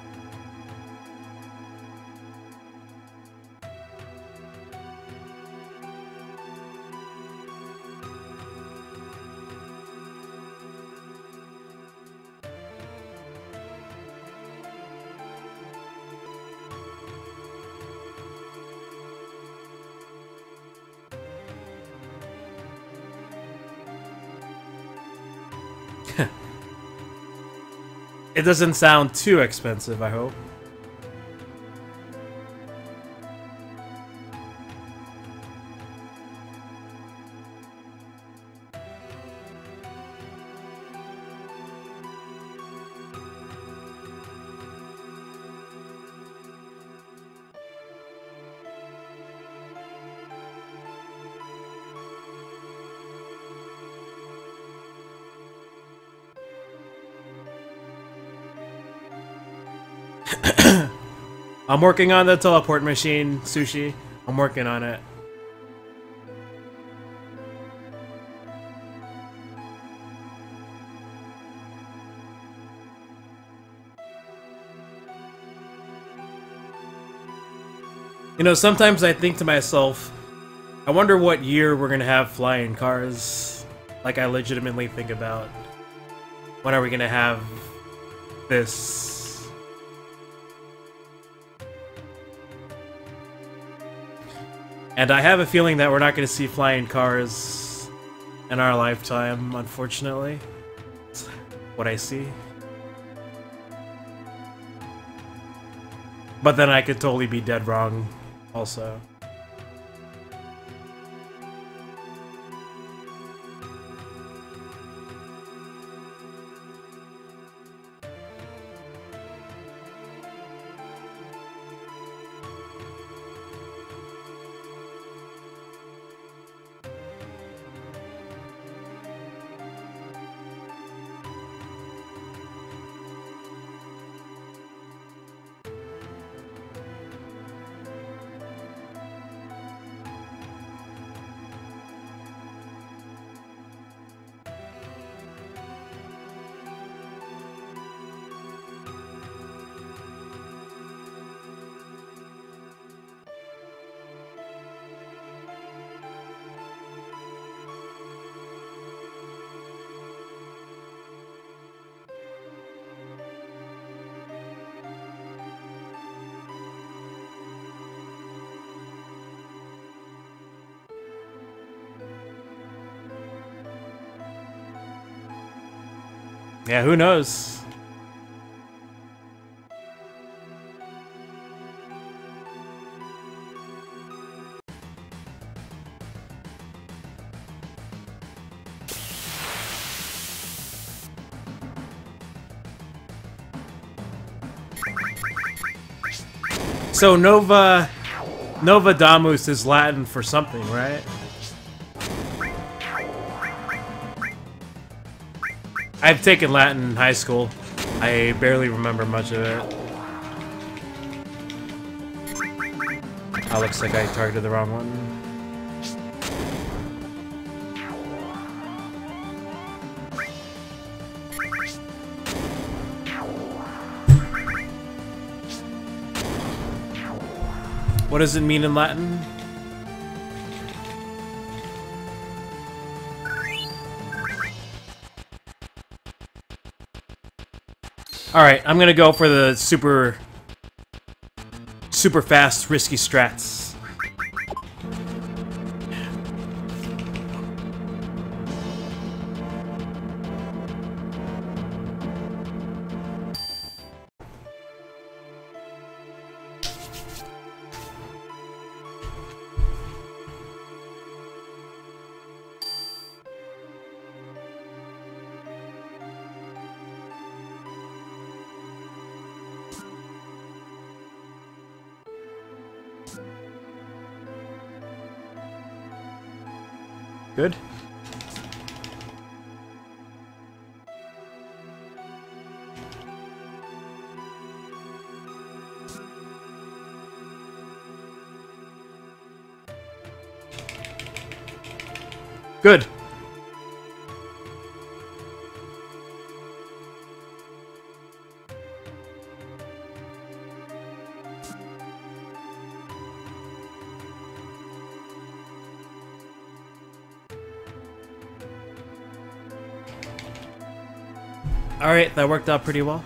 It doesn't sound too expensive, I hope. I'm working on the teleport machine, Sushi. I'm working on it. You know, sometimes I think to myself, I wonder what year we're gonna have flying cars. Like, I legitimately think about, when are we gonna have this? And I have a feeling that we're not going to see flying cars in our lifetime, unfortunately. That's what I see. But then I could totally be dead wrong, also. Yeah, who knows? So Nostradamus is Latin for something, right? I've taken Latin in high school. I barely remember much of it. Oh, looks like I targeted the wrong one. What does it mean in Latin? Alright, I'm gonna go for the super fast, risky strats. Good. Good. Alright, that worked out pretty well.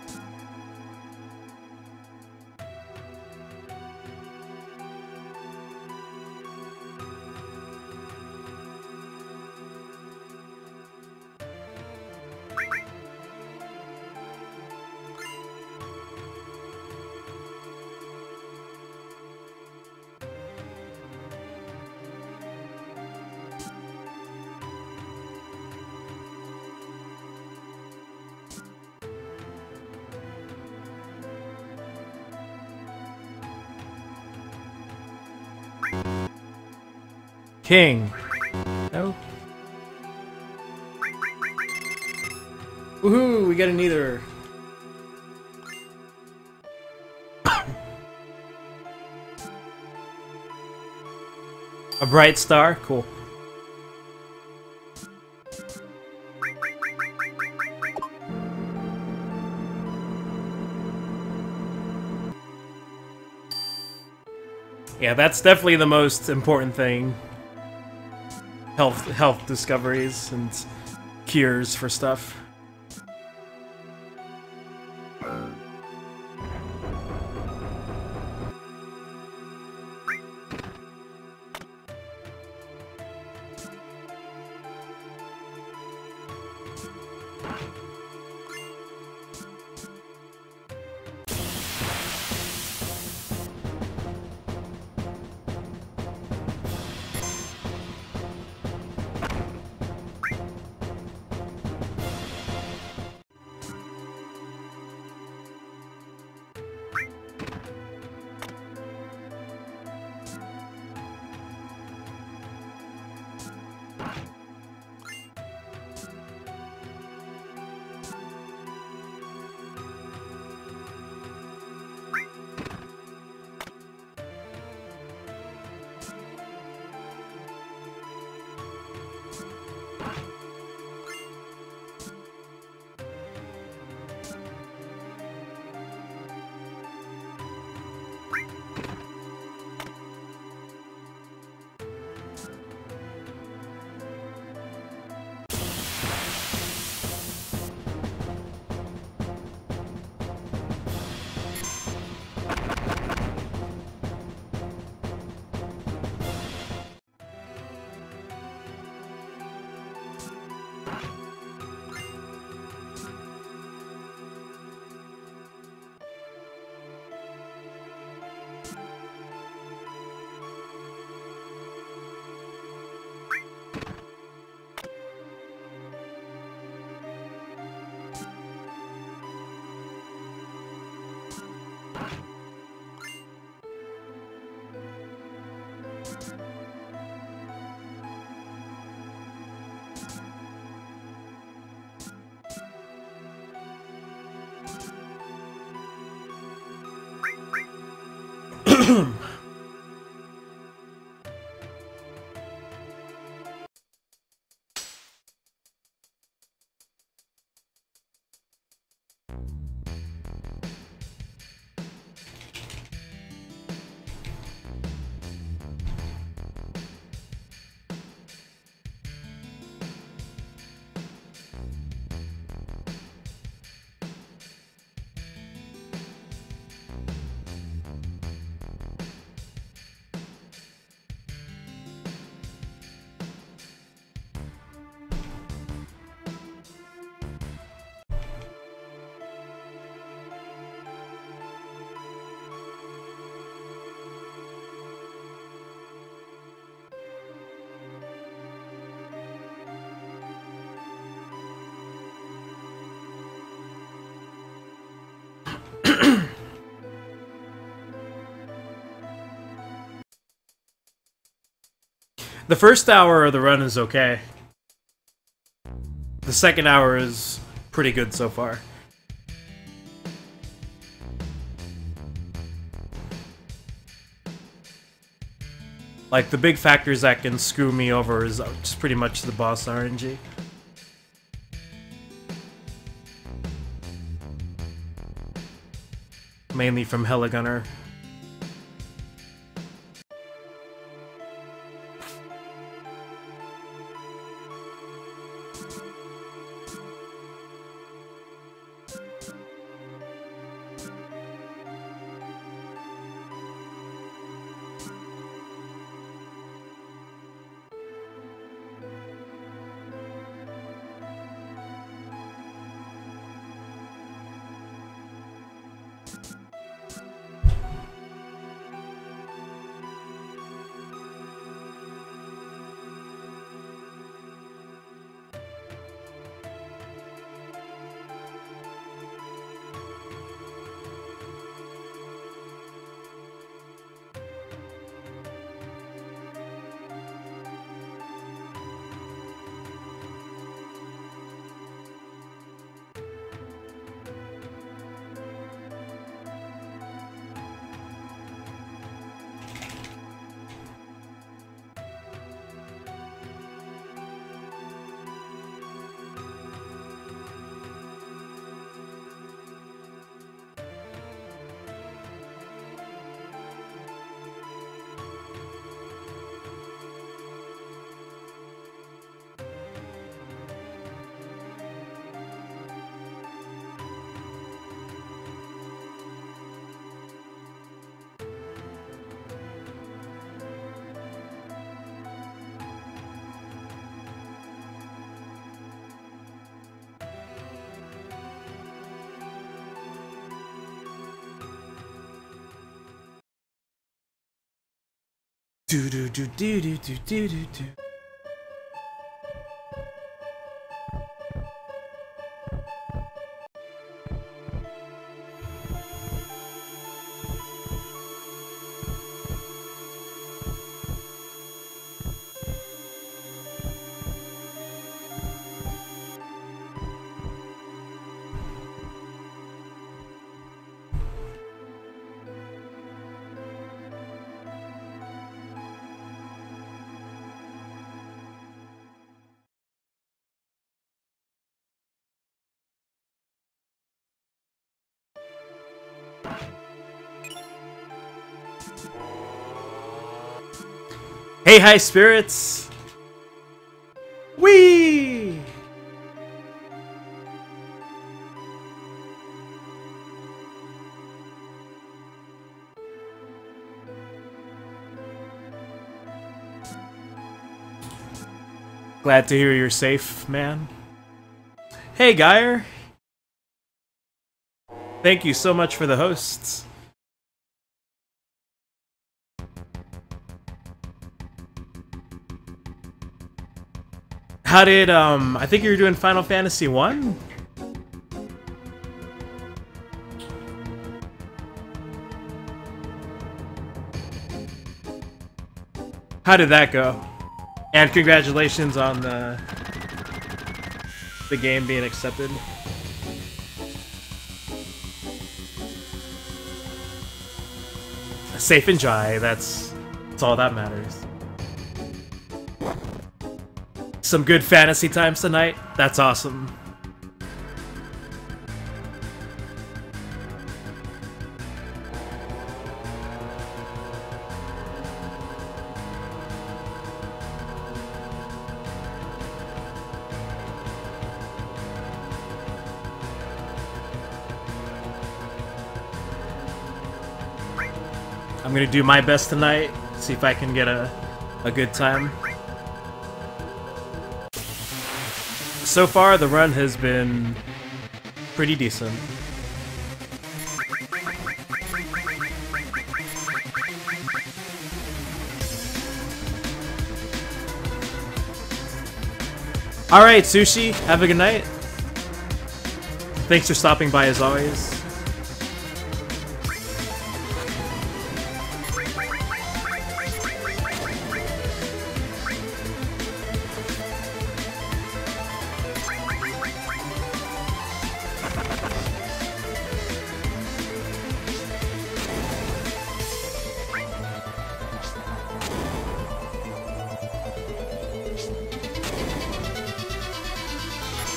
King. No. Woohoo! We get a neither. A bright star? Cool. Yeah, that's definitely the most important thing. Health discoveries and cures for stuff. The first hour of the run is okay. The second hour is pretty good so far. Like, the big factors that can screw me over is just pretty much the boss RNG. Mainly from Heligunner. Do do do do do do do do do. Hey, high spirits! Whee! Glad to hear you're safe, man. Hey, Geyer! Thank you so much for the hosts. How did, I think you were doing Final Fantasy 1? How did that go? And congratulations on the game being accepted. Safe and dry, that's all that matters. Some good fantasy times tonight? That's awesome. I'm gonna do my best tonight, see if I can get a good time. So far, the run has been pretty decent. Alright, Sushi, have a good night. Thanks for stopping by as always.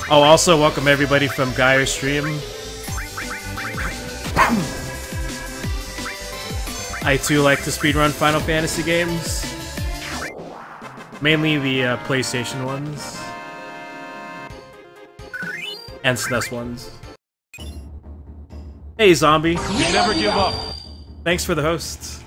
Oh, also welcome everybody from Gaia Stream. I too like to speedrun Final Fantasy games. Mainly the PlayStation ones. And SNES ones. Hey, Zombie. You never give up. Thanks for the host.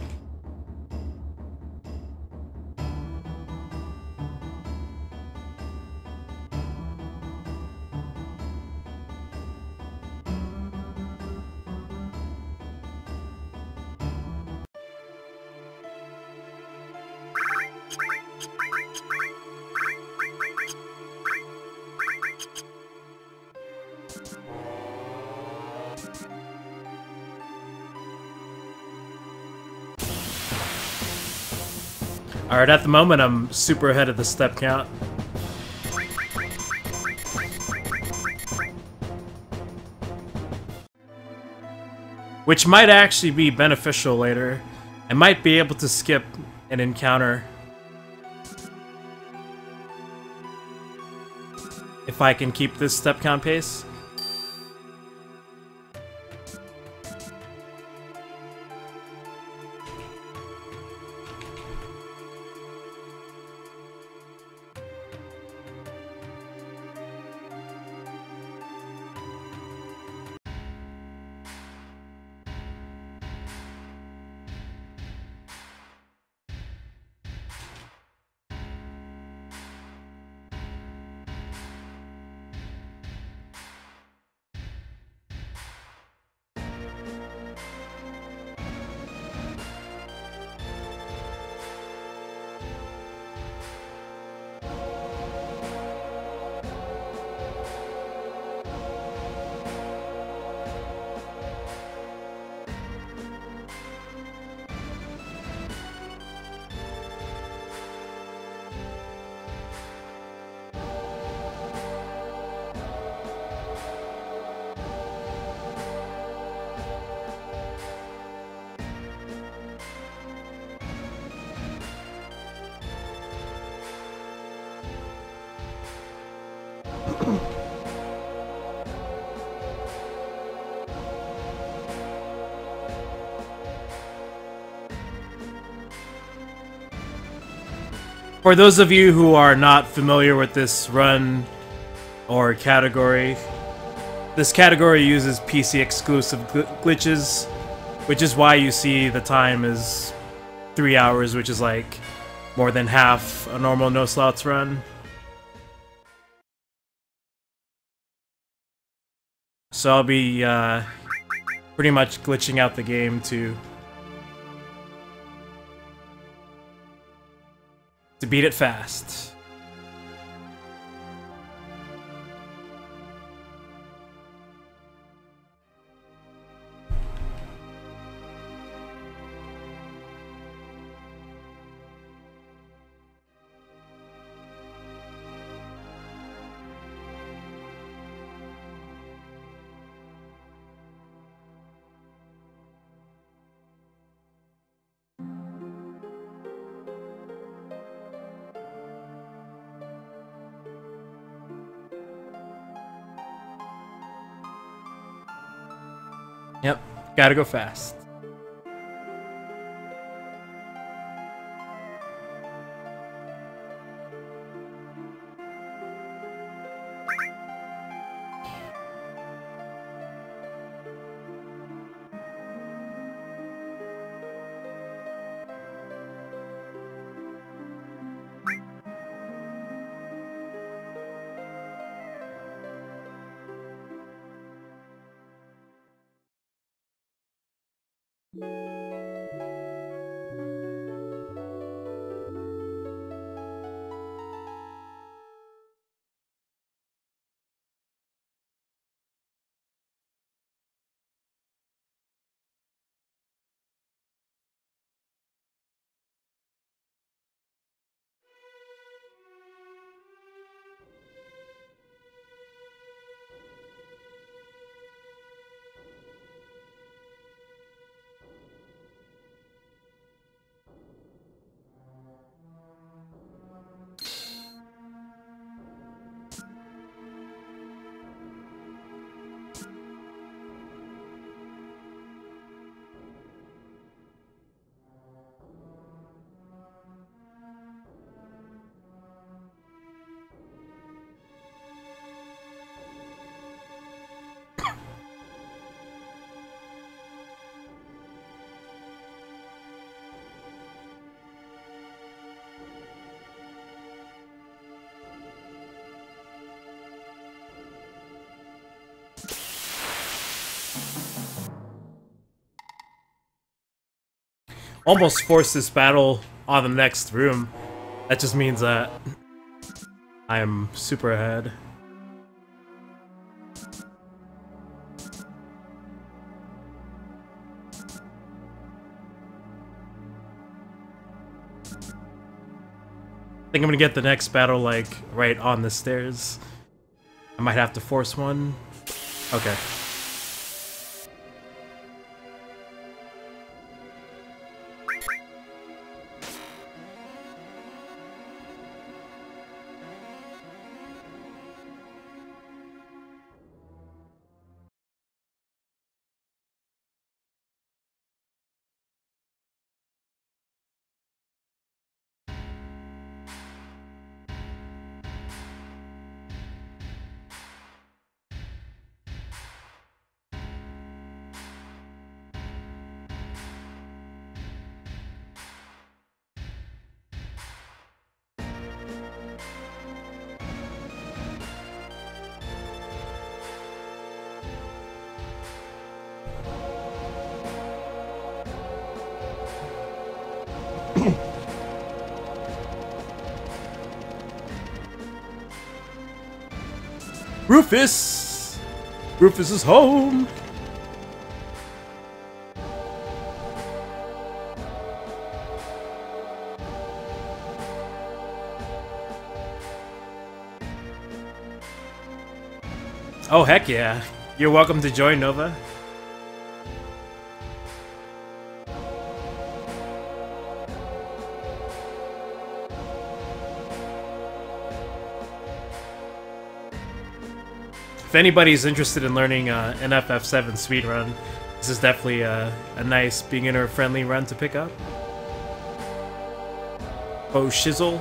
Alright, at the moment I'm super ahead of the step count. Which might actually be beneficial later. I might be able to skip an encounter if I can keep this step count pace. For those of you who are not familiar with this run or category, this category uses PC exclusive glitches, which is why you see the time is 3 hours, which is like more than half a normal no slots run. So I'll be pretty much glitching out the game to beat it fast. Yep, gotta go fast. almost forced this battle on the next room. That just means that I am super ahead. I think I'm gonna get the next battle, like, right on the stairs. I might have to force one. Okay. Rufus! Rufus is home! Oh, heck yeah. You're welcome to join, Nova. If anybody's interested in learning an FF7 speedrun, this is definitely a nice beginner-friendly run to pick up. Oh, shizzle.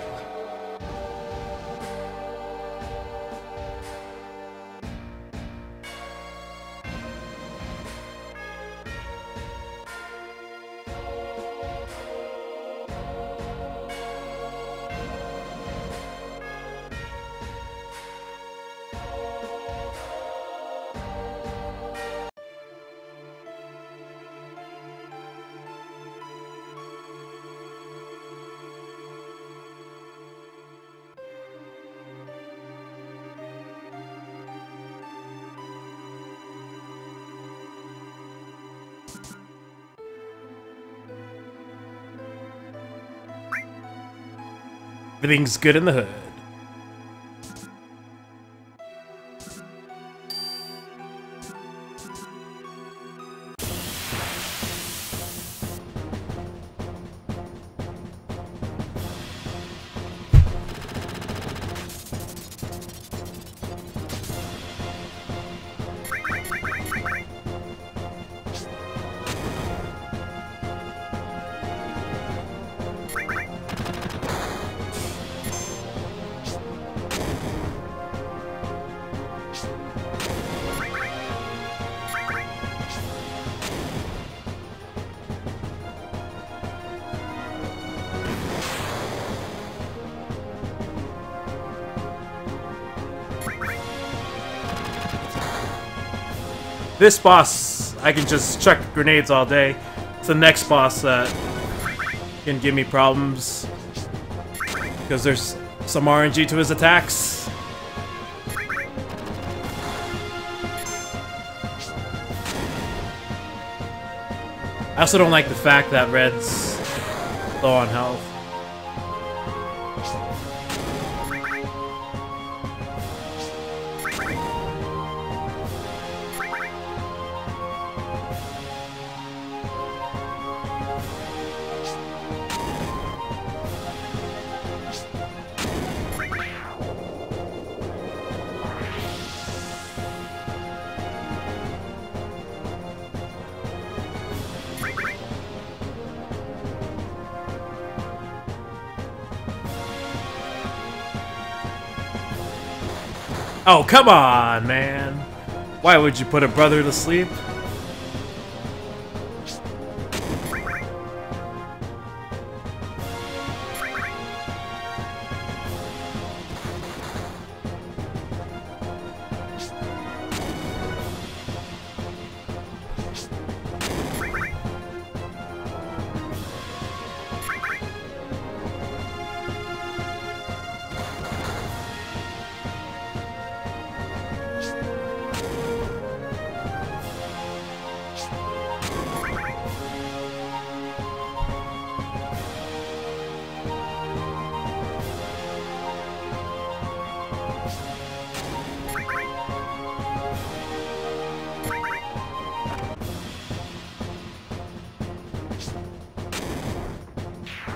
Everything's good in the hood. This boss, I can just chuck grenades all day. It's the next boss that can give me problems because there's some RNG to his attacks. I also don't like the fact that Red's low on health. Oh, come on, man. Why would you put a brother to sleep?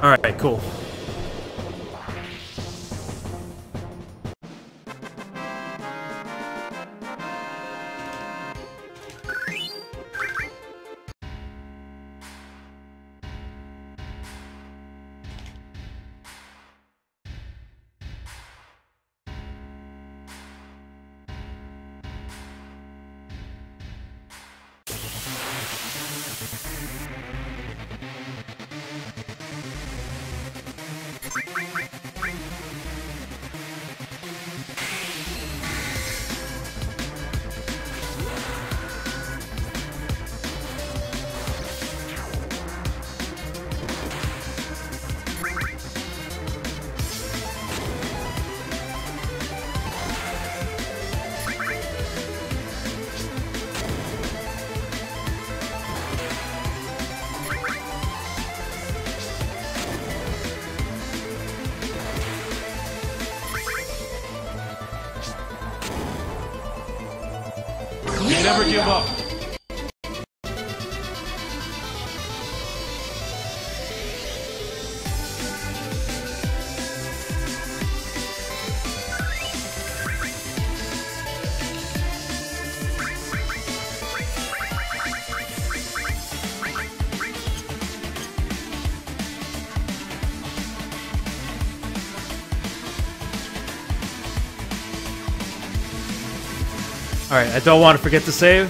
Alright, cool. Never give up. Alright, I don't want to forget to save.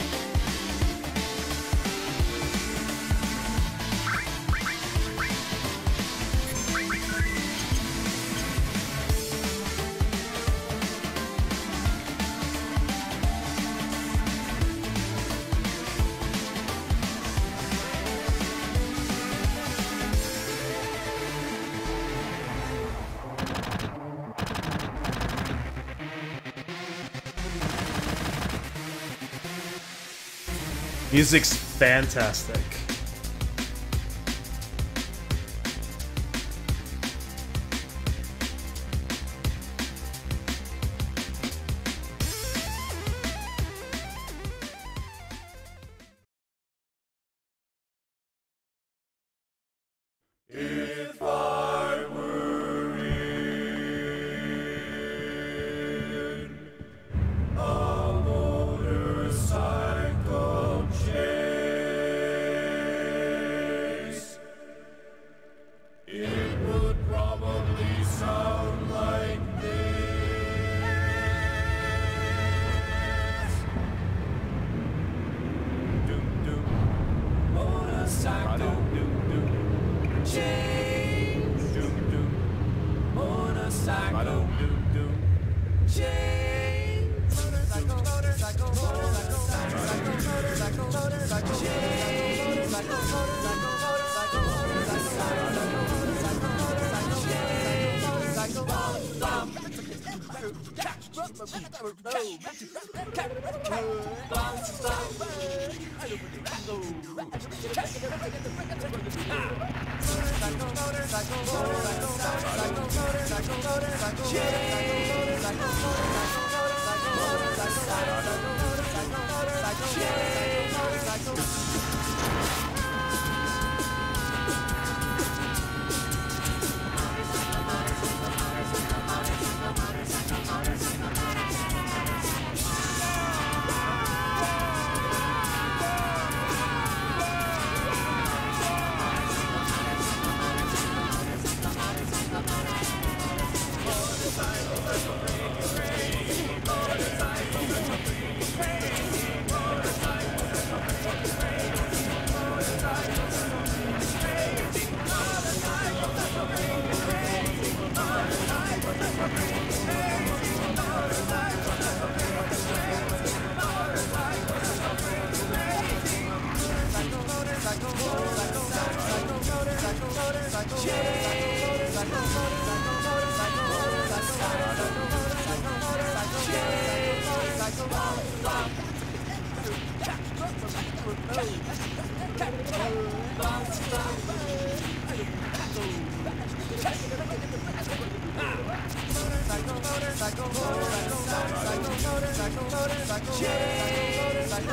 Music's fantastic. If I were in a motorcycle chase, it would probably sound like this. Doom doom, motorcycle, doom doom. Chains, doom doom, motorcycle, doom doom, chains, motorcycle, motorcycle, motorcycle, motorcycle, motorcycle, chains, motorcycle, motorcycle,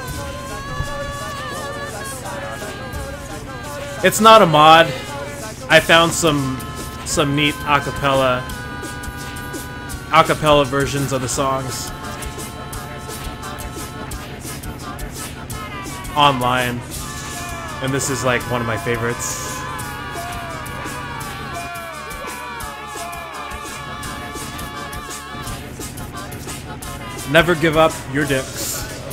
It's not a mod. I found some neat acapella versions of the songs online, and this is like one of my favorites. Never give up your dicks.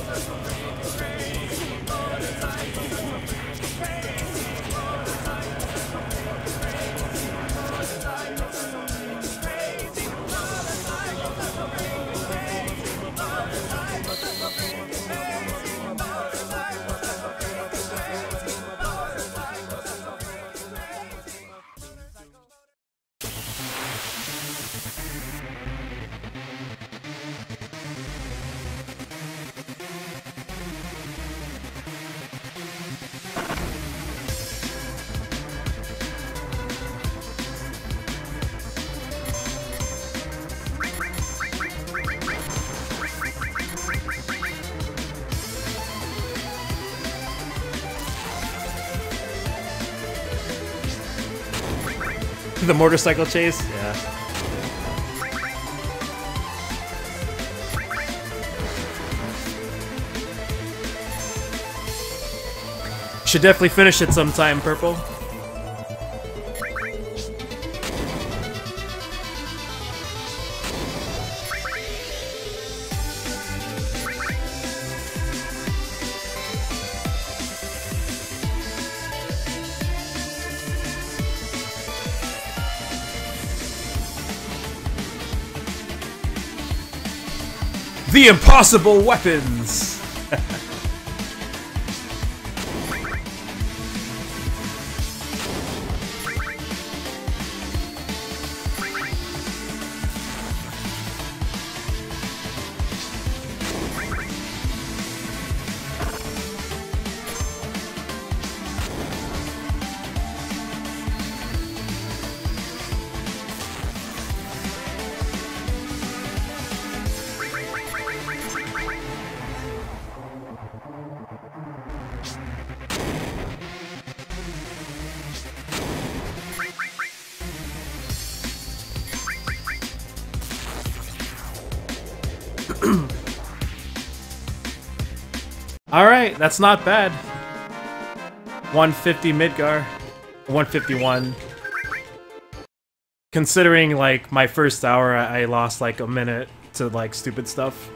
The motorcycle chase? Yeah. Should definitely finish it sometime, Purple. The impossible weapons! Alright, that's not bad. 150 Midgar. 151. Considering, like, my first hour, I lost, like, a minute to, like, stupid stuff.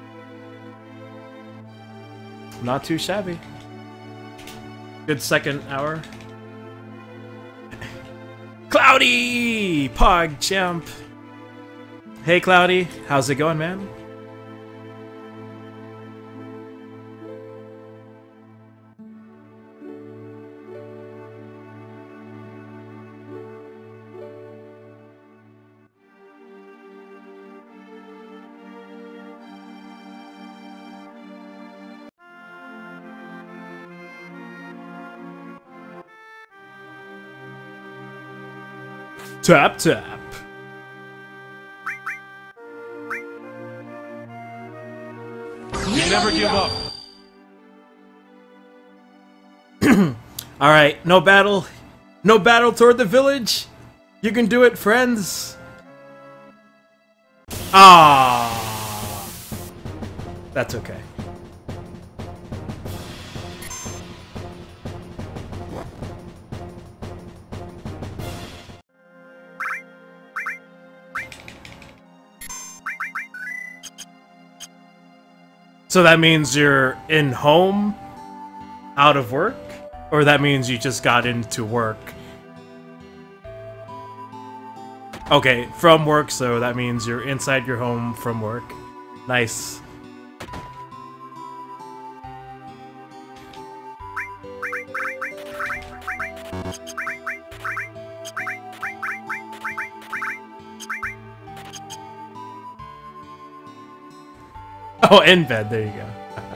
Not too shabby. Good second hour. Cloudy! Pog champ! Hey, Cloudy. How's it going, man? Tap, tap. You never give up. Alright, no battle. No battle toward the village. You can do it, friends. Ah, that's okay. So that means you're in home, out of work? Or that means you just got into work? Okay, from work, so that means you're inside your home from work. Nice. Oh, in bed, there you go.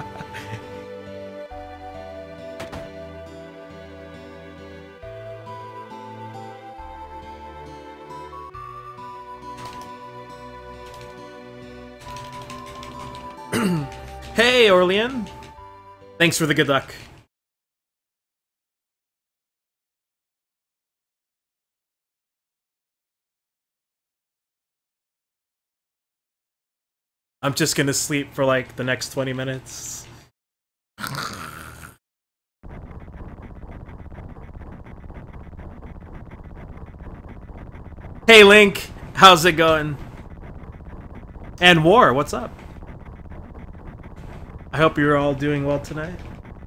Hey, Orlean! Thanks for the good luck. I'm just gonna sleep for like the next 20 minutes. Hey Link, how's it going? And War, what's up? I hope you're all doing well tonight.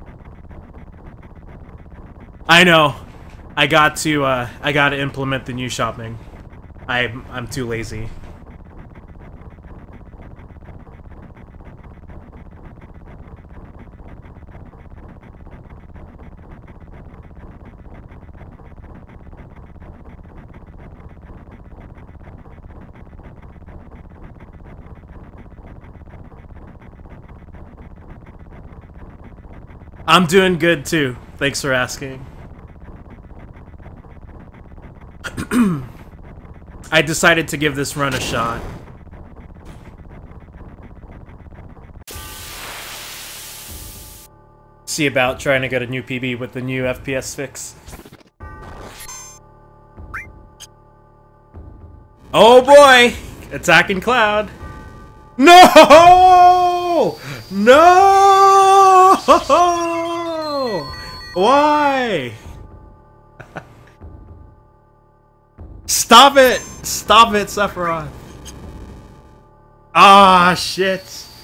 I know. I got to implement the new shopping. I'm too lazy. I'm doing good too. Thanks for asking. I decided to give this run a shot. See about trying to get a new PB with the new FPS fix. Oh boy! Attacking Cloud. No! No! Why? Stop it! Stop it, Sephiroth! Ah, shit!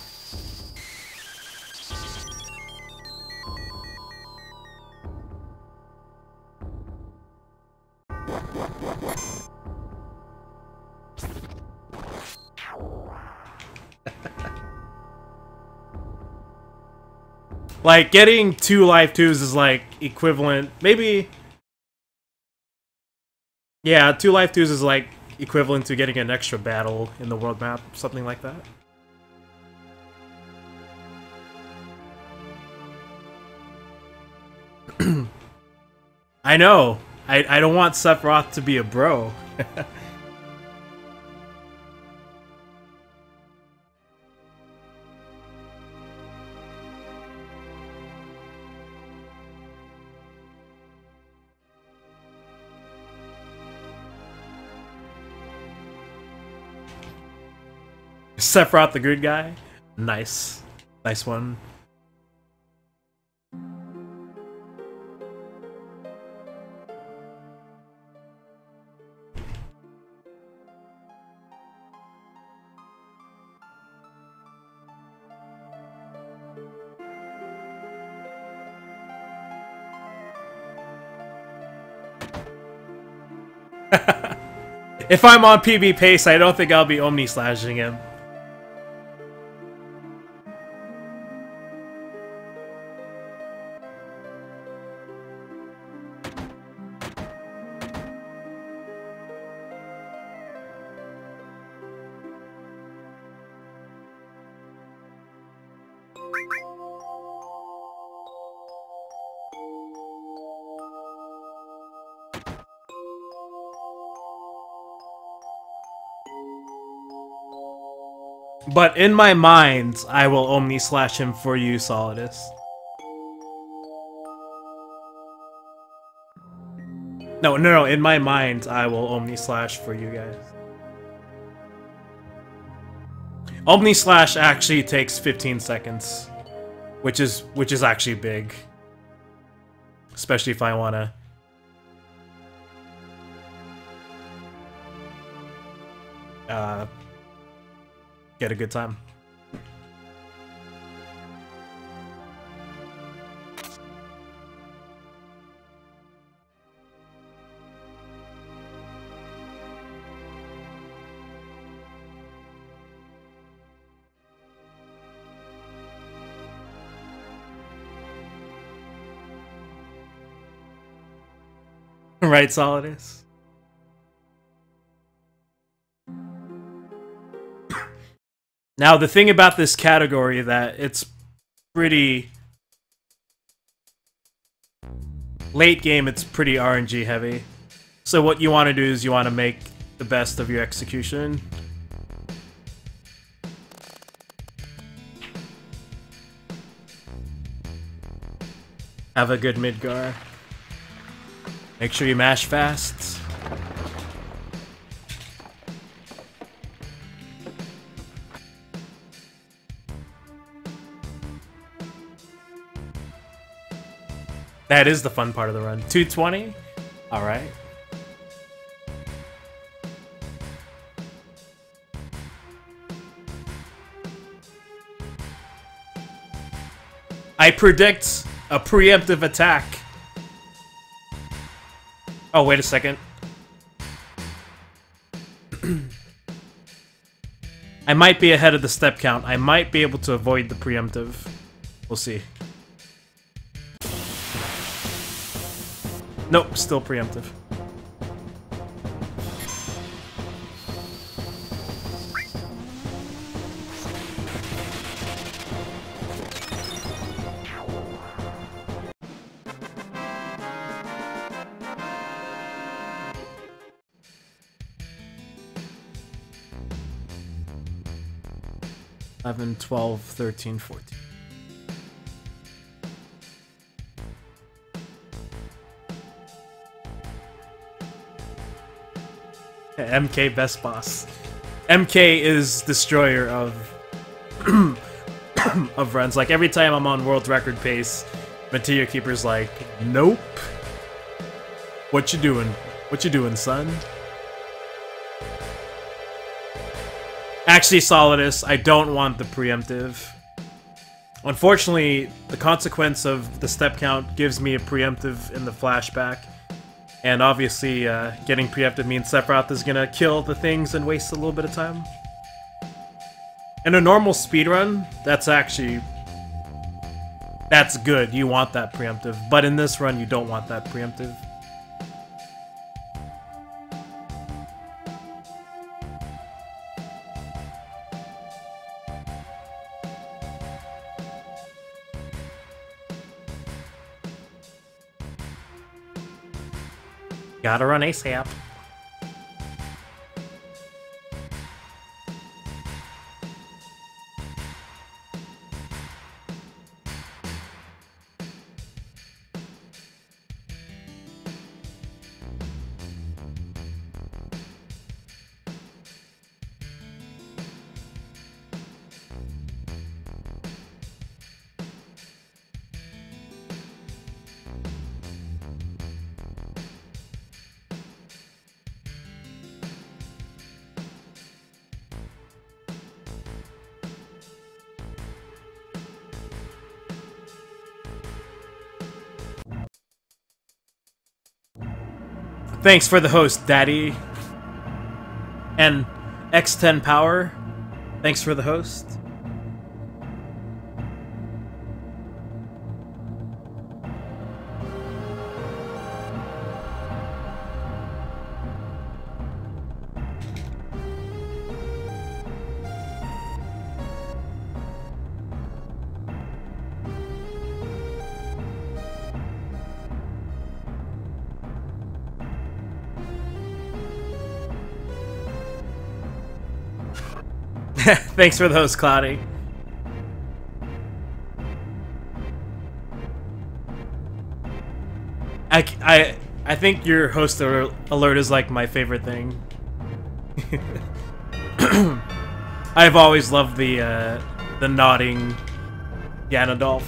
Like, getting 2 Life 2s is like equivalent, maybe... Yeah, 2 Life 2s is like equivalent to getting an extra battle in the world map, something like that. I know. I don't want Sephiroth to be a bro. Sephiroth the good guy? Nice. Nice one. If I'm on PB pace, I don't think I'll be Omni-slashing him. But in my mind, I will Omni-slash him for you, Solidus. No, in my mind, I will Omni-slash for you guys. Omni-slash actually takes 15 seconds, which is actually big. Especially if I wanna... get a good time. Right, Solidus? Now, the thing about this category that it's pretty... late game, it's pretty RNG heavy. So what you want to do is you want to make the best of your execution. Have a good Midgar. Make sure you mash fast. That is the fun part of the run. 220? Alright. I predict a preemptive attack. Oh, wait a second. I might be ahead of the step count. I might be able to avoid the preemptive. We'll see. Nope, still preemptive. Eleven, 12, 13, 14. MK best boss. MK is destroyer of of runs. Like every time I'm on world record pace, Material Keeper's like, nope. What you doing? What you doing, son? Actually, Solidus, I don't want the preemptive. Unfortunately, the consequence of the step count gives me a preemptive in the flashback. And obviously, getting preemptive means Sephiroth is gonna kill the things and waste a little bit of time. In a normal speedrun, that's actually... that's good, you want that preemptive. But in this run, you don't want that preemptive. Gotta run ASAP. Thanks for the host, Daddy. And X10 Power, thanks for the host. Thanks for the host, Cloudy. I think your host alert is like my favorite thing. I've always loved the nodding Gandalf.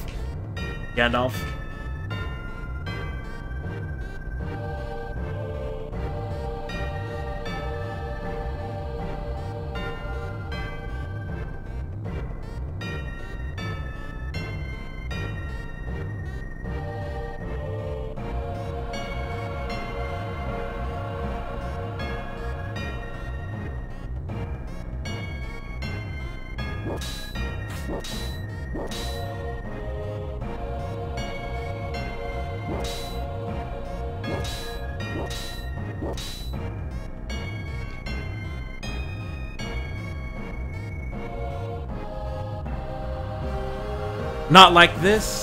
Not like this.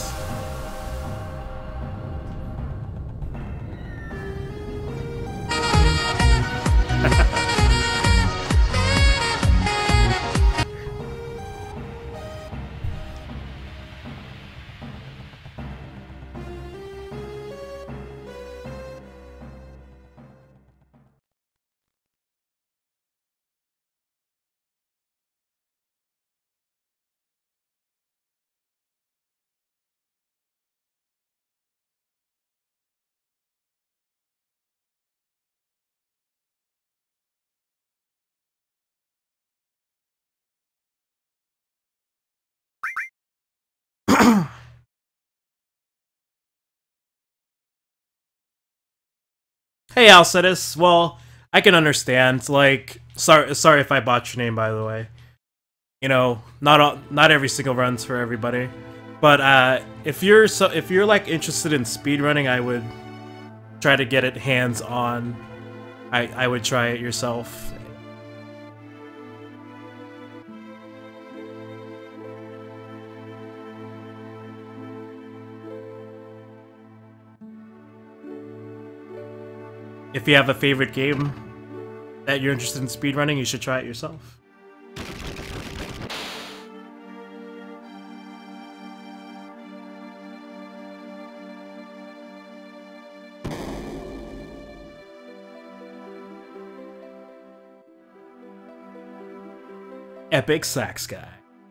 Hey, Alcetus. Well, I can understand. Like, sorry if I botched your name, by the way. You know, not every single run's for everybody. But if you're like interested in speedrunning, I would try to get it hands on. I would try it yourself. If you have a favorite game that you're interested in speedrunning, you should try it yourself. Epic Sax Guy.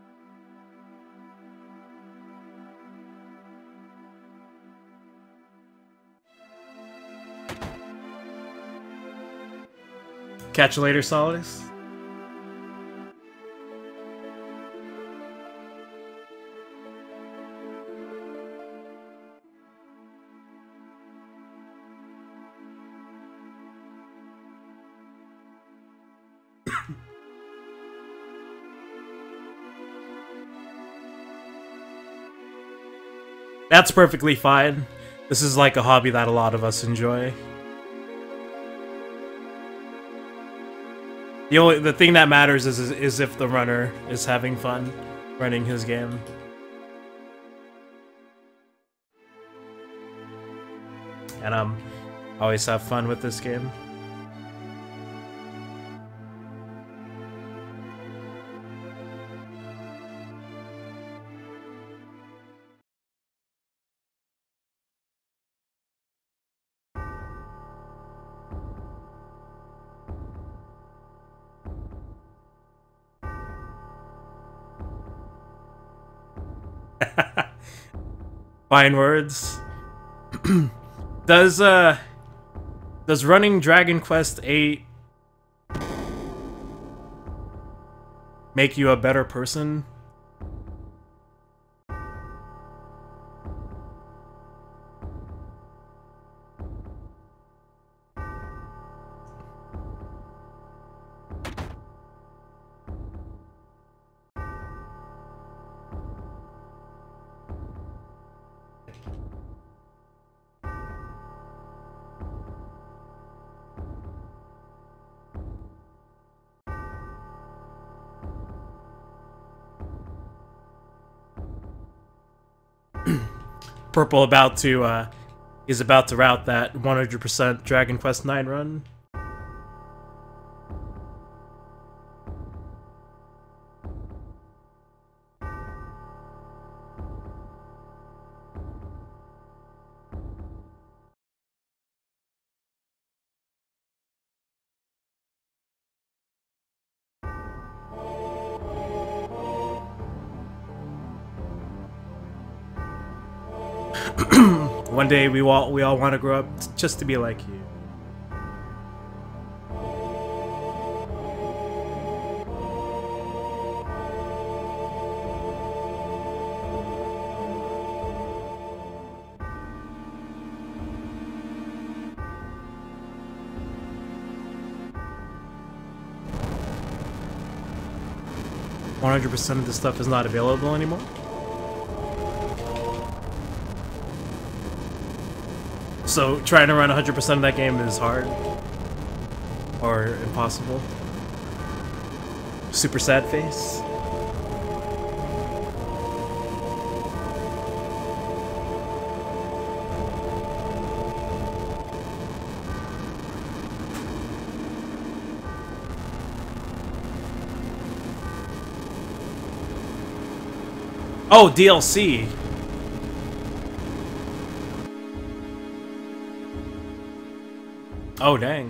Catch you later, Solidus. That's perfectly fine. This is like a hobby that a lot of us enjoy. The thing that matters is if the runner is having fun running his game. And I always have fun with this game. Fine words. Does running Dragon Quest VIII make you a better person? Purple is about to route that 100% Dragon Quest IX run. One day we all want to grow up just to be like you. %, of this stuff is not available anymore. So trying to run 100% of that game is hard. Or impossible. Super sad face. Oh, DLC. Oh, dang.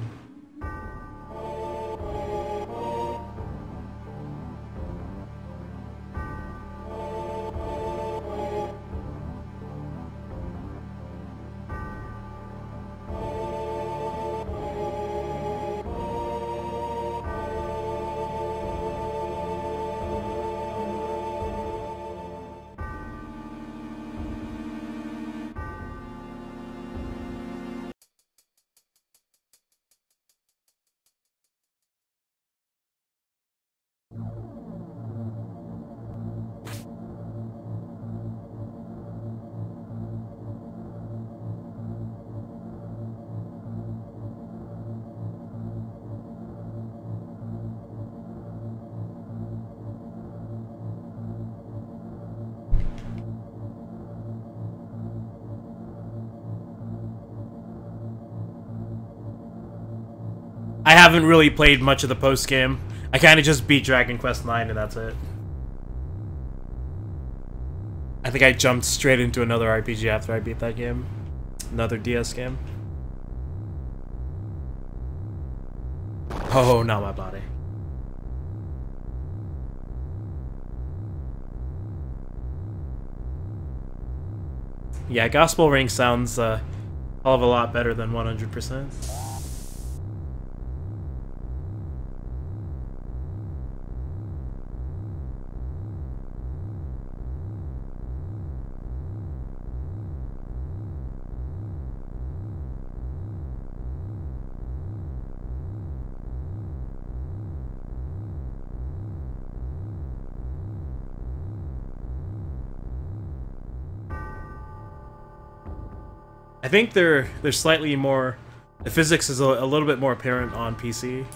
I haven't really played much of the post game. I kind of just beat Dragon Quest IX and that's it. I think I jumped straight into another RPG after I beat that game. Another DS game. Oh, not my body. Yeah, Gospel Ring sounds a hell of a lot better than 100%. I think they're slightly more. The physics is a little bit more apparent on PC.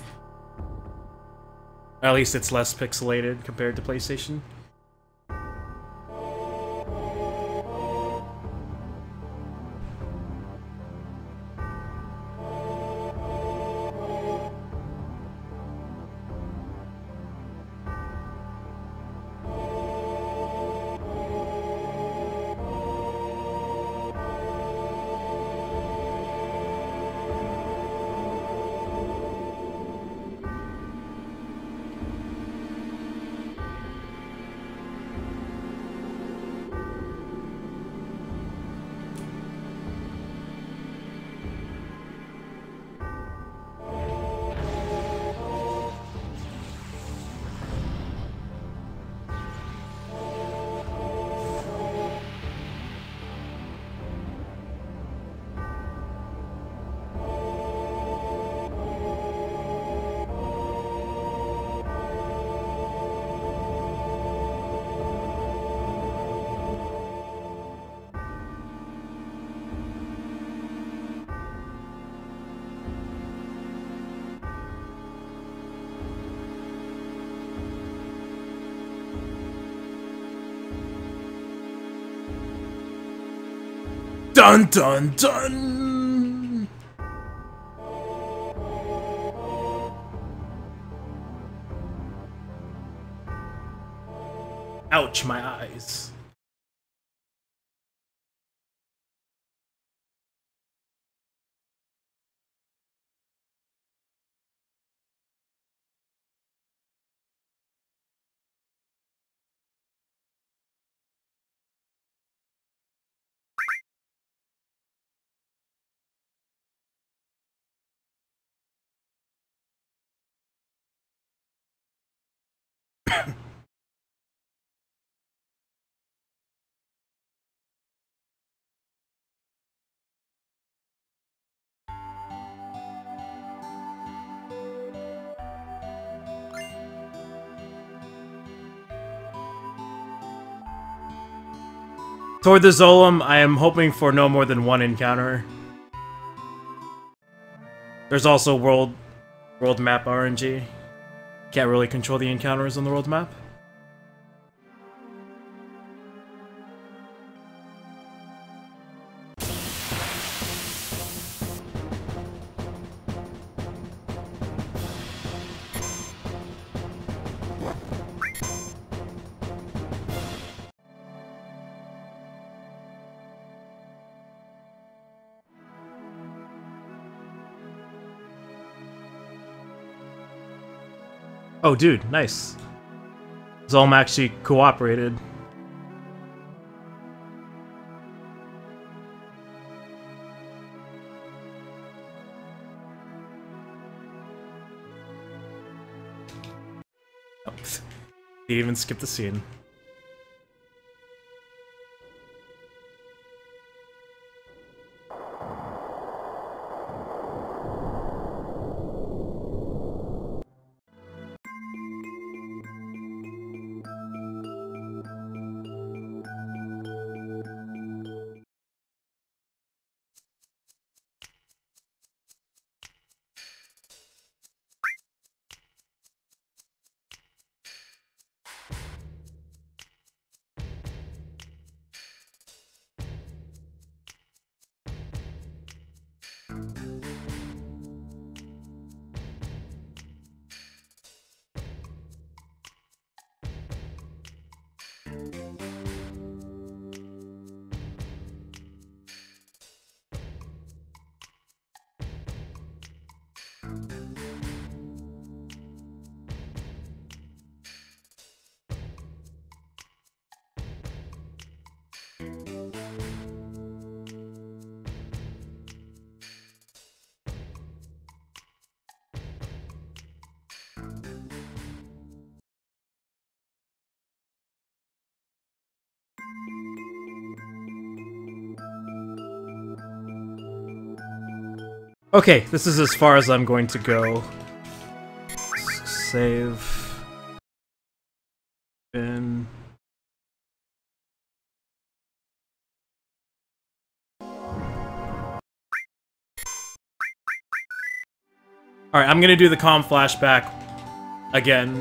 At least it's less pixelated compared to PlayStation. Dun dun dun! Ouch, my eyes. Toward the Zolom, I am hoping for no more than one encounter. There's also world map RNG. Can't really control the encounters on the world map. Oh, dude, nice. Zolom actually cooperated. Oh, he even skipped the scene. Okay, this is as far as I'm going to go. Save. In. Alright, I'm gonna do the comm flashback again.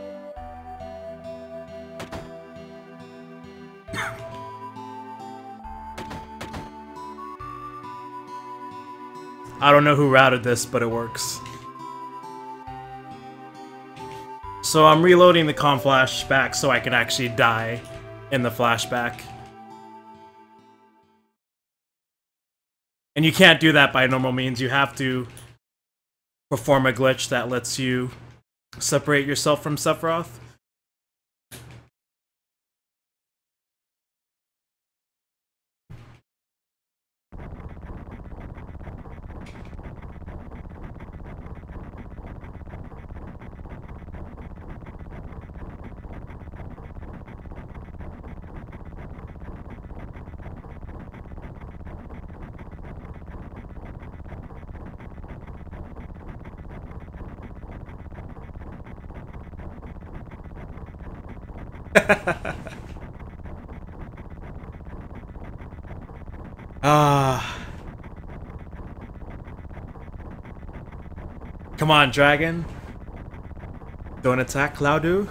I don't know who routed this, but it works. So I'm reloading the comm flashback so I can actually die in the flashback. And you can't do that by normal means. You have to perform a glitch that lets you separate yourself from Sephiroth. Ah. Come on, dragon. Don't attack Cloudu.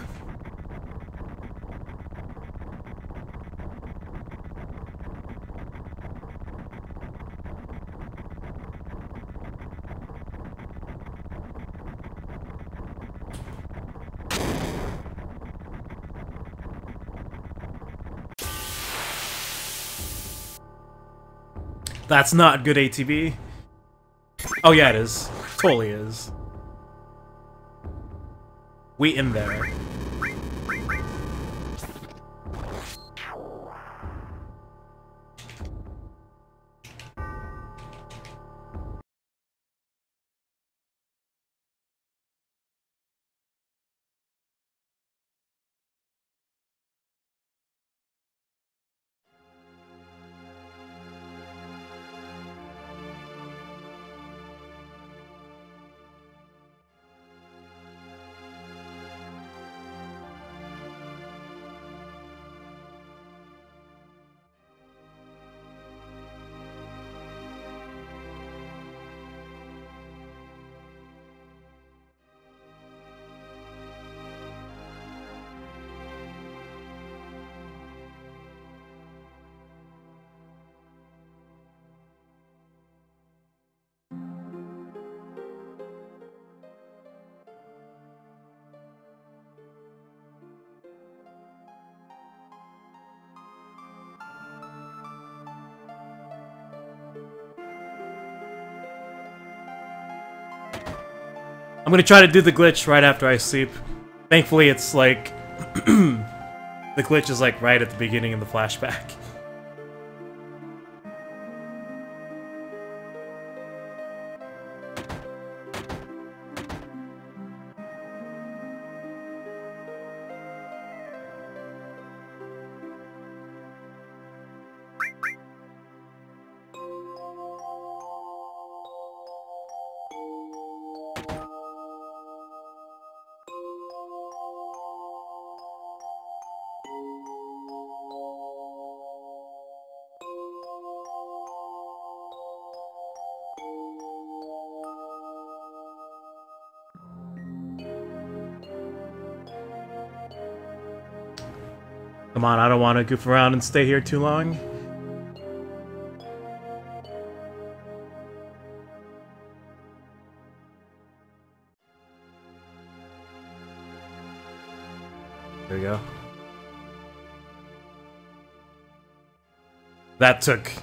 That's not good ATB. Oh yeah, it is. Totally is. We in there. I'm gonna try to do the glitch right after I sleep. Thankfully, it's like... the glitch is like right at the beginning of the flashback. Come on, I don't want to goof around and stay here too long. There we go. That took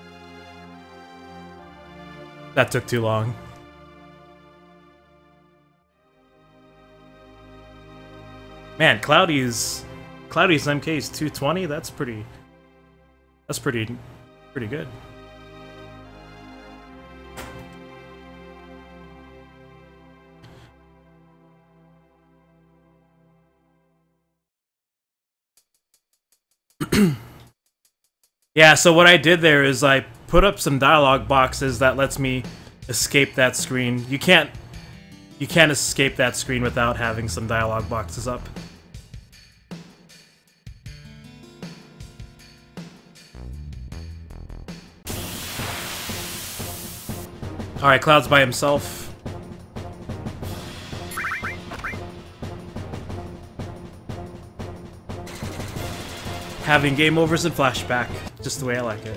too long. Man, Cloudy's MK is 220. That's pretty good. Yeah, so what I did there is I put up some dialogue boxes that lets me escape that screen. You can't escape that screen without having some dialogue boxes up. Alright, Cloud's by himself. Having game overs and flashback, just the way I like it.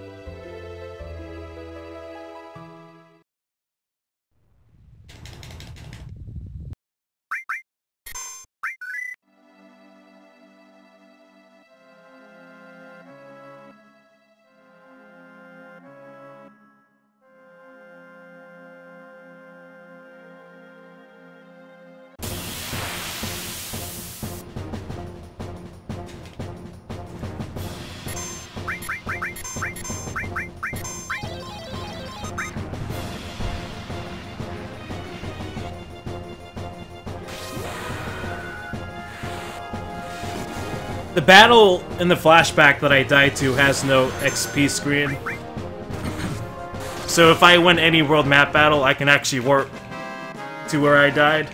The battle in the flashback that I died to has no XP screen. So if I win any world map battle, I can actually warp to where I died.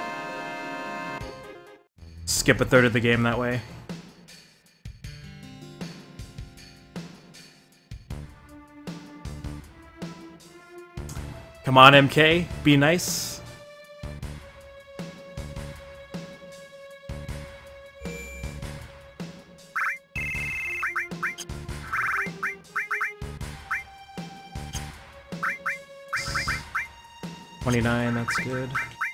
Skip a third of the game that way. Come on, MK, be nice. $29, that's good.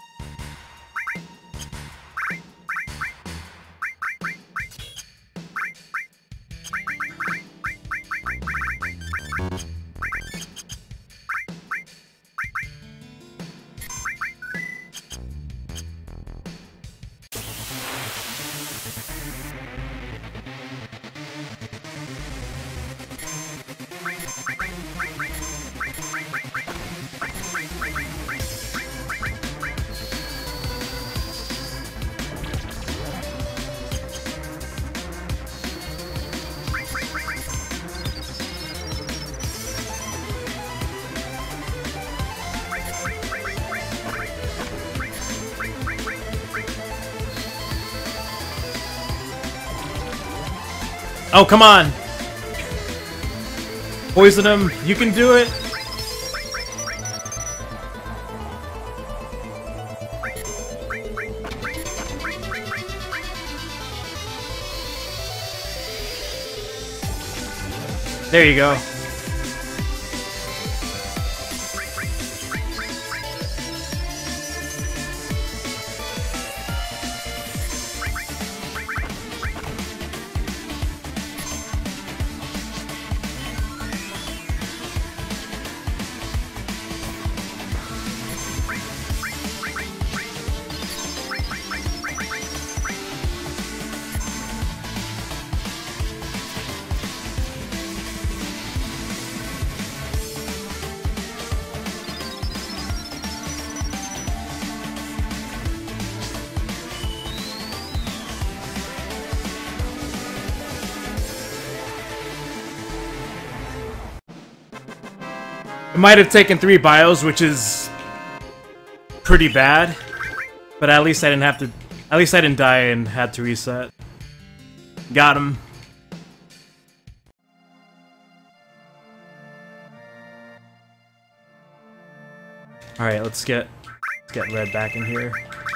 Oh, come on! Poison him, you can do it! There you go. It might have taken 3 bios, which is pretty bad, but at least I didn't have to. At least I didn't die and had to reset. Got him. All right, let's get Red back in here.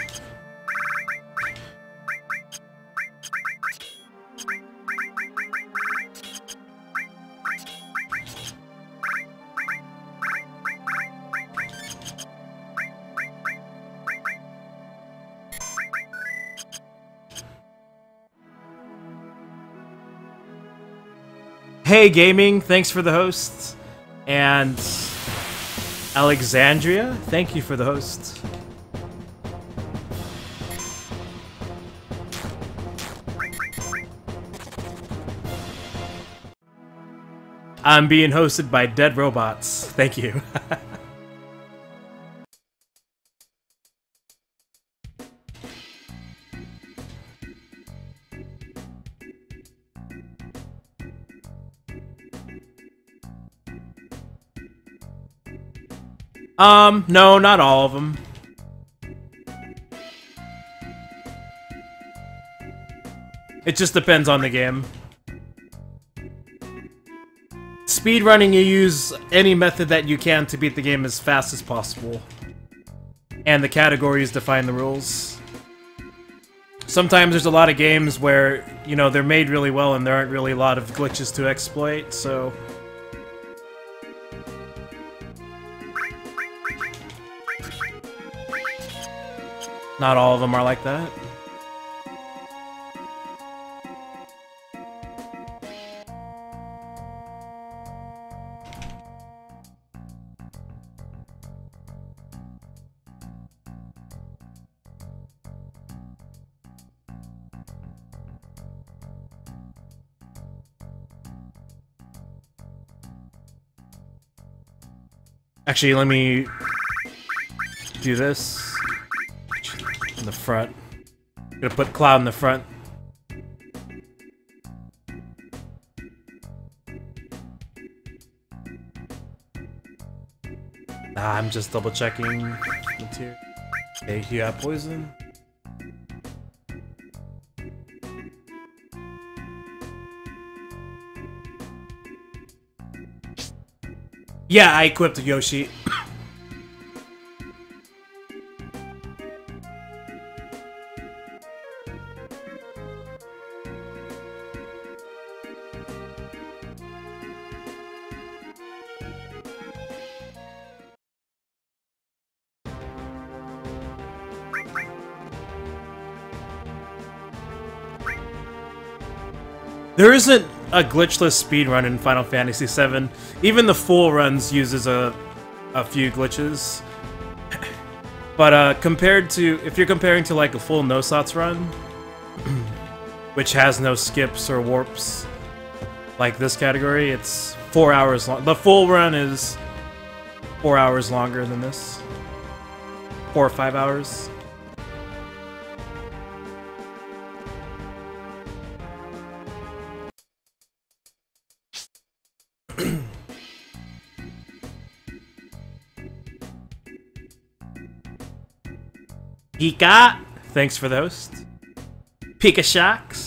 Hey Gaming, thanks for the host. And Alexandria, thank you for the host. I'm being hosted by Dead Robots. Thank you. No, not all of them. It just depends on the game. Speedrunning, you use any method that you can to beat the game as fast as possible. And the categories define the rules. Sometimes there's a lot of games where, you know, they're made really well and there aren't really a lot of glitches to exploit, so... Not all of them are like that. Actually, let me do this in the front. I'm gonna put Cloud in the front. I'm just double checking material. Okay, you have poison. Yeah, I equipped Yoshi. There isn't a glitchless speedrun in Final Fantasy VII. Even the full runs uses a few glitches. But compared to, if you're comparing to like a full no-sots run, which has no skips or warps, like this category, it's 4 hours long. The full run is 4 hours longer than this. 4 or 5 hours. Geeka, thanks for the host. Pika Shocks.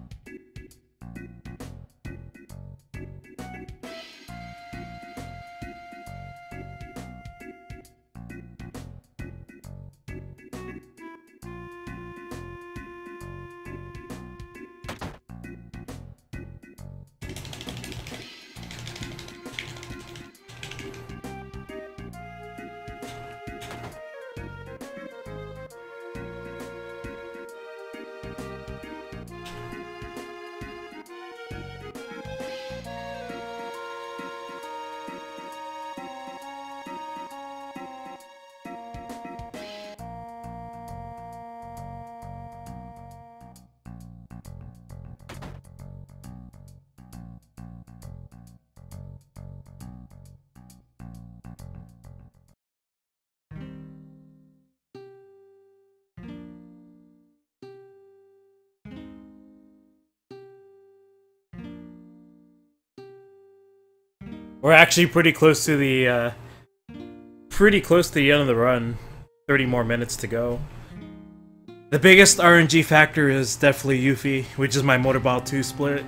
We're actually pretty close to the end of the run. 30 more minutes to go. The biggest RNG factor is definitely Yuffie, which is my Motorball 2 split.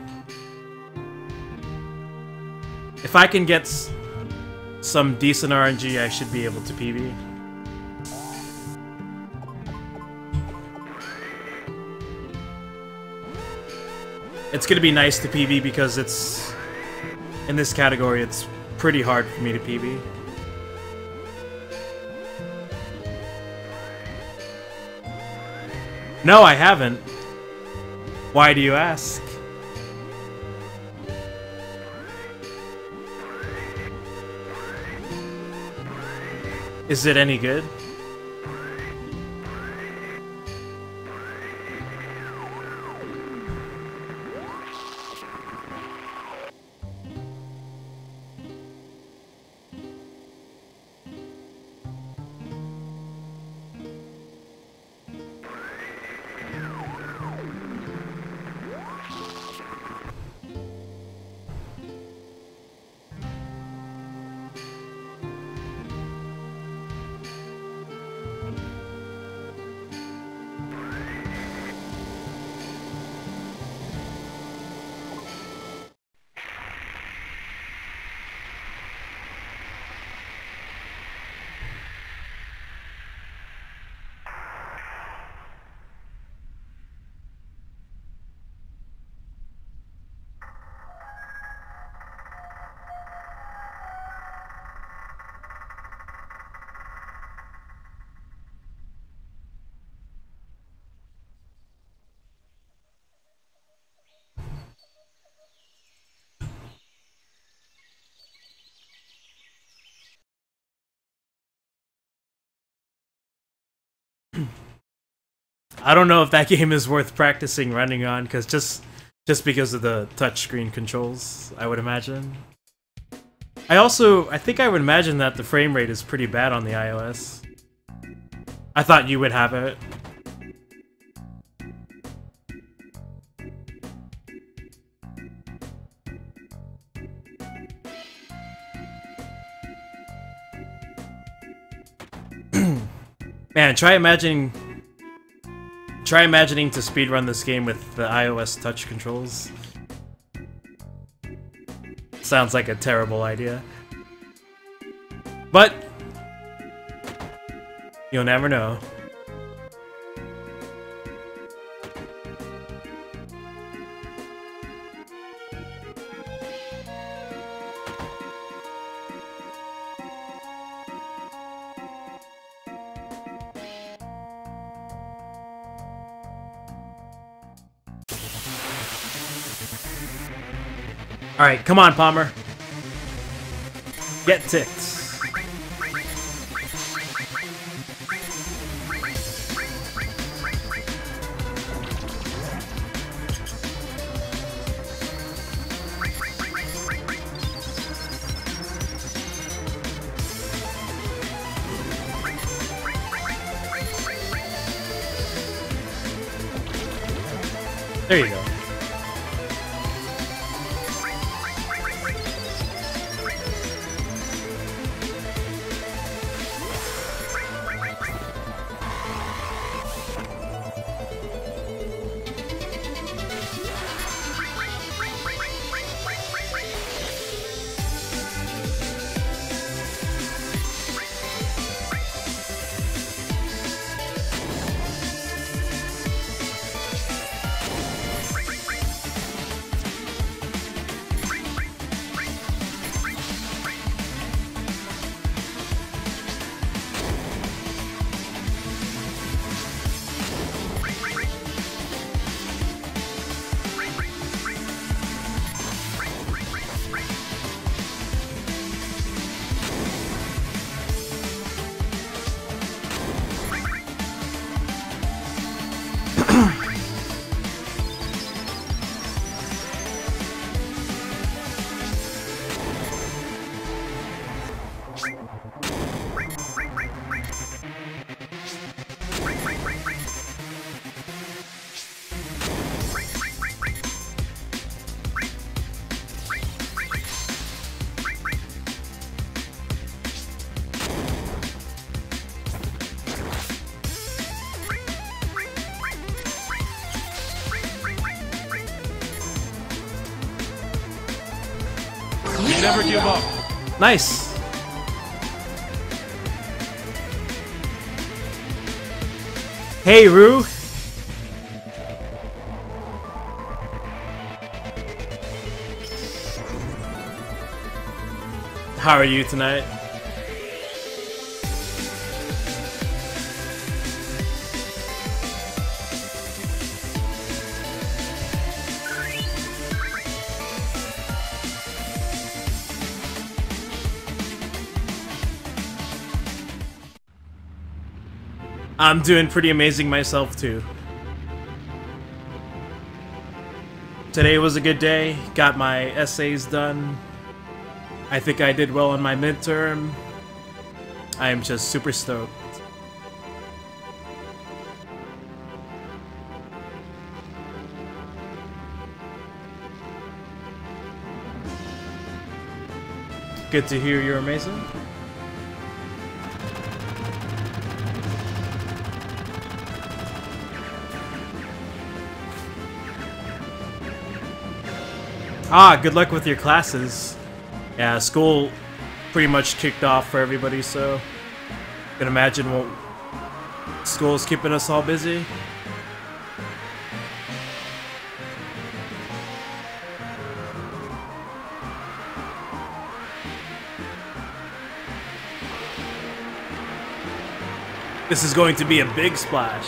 If I can get some decent RNG, I should be able to PB. It's gonna be nice to PB because it's... in this category, it's pretty hard for me to PB. No, I haven't. Why do you ask? Is it any good? I don't know if that game is worth practicing running on, because just because of the touchscreen controls, I would imagine. I think I would imagine that the frame rate is pretty bad on the iOS. I thought you would have it. Man, try imagining to speedrun this game with the iOS touch controls. Sounds like a terrible idea. But you'll never know. Alright, come on, Palmer. Get ticked. There you go. Never give up. Nice. Hey, Rue. How are you tonight? I'm doing pretty amazing myself, too. Today was a good day. Got my essays done. I think I did well on my midterm. I am just super stoked. Good to hear you're amazing. Ah, good luck with your classes. Yeah, school pretty much kicked off for everybody, so I can imagine what school's keeping us all busy. This is going to be a big splash.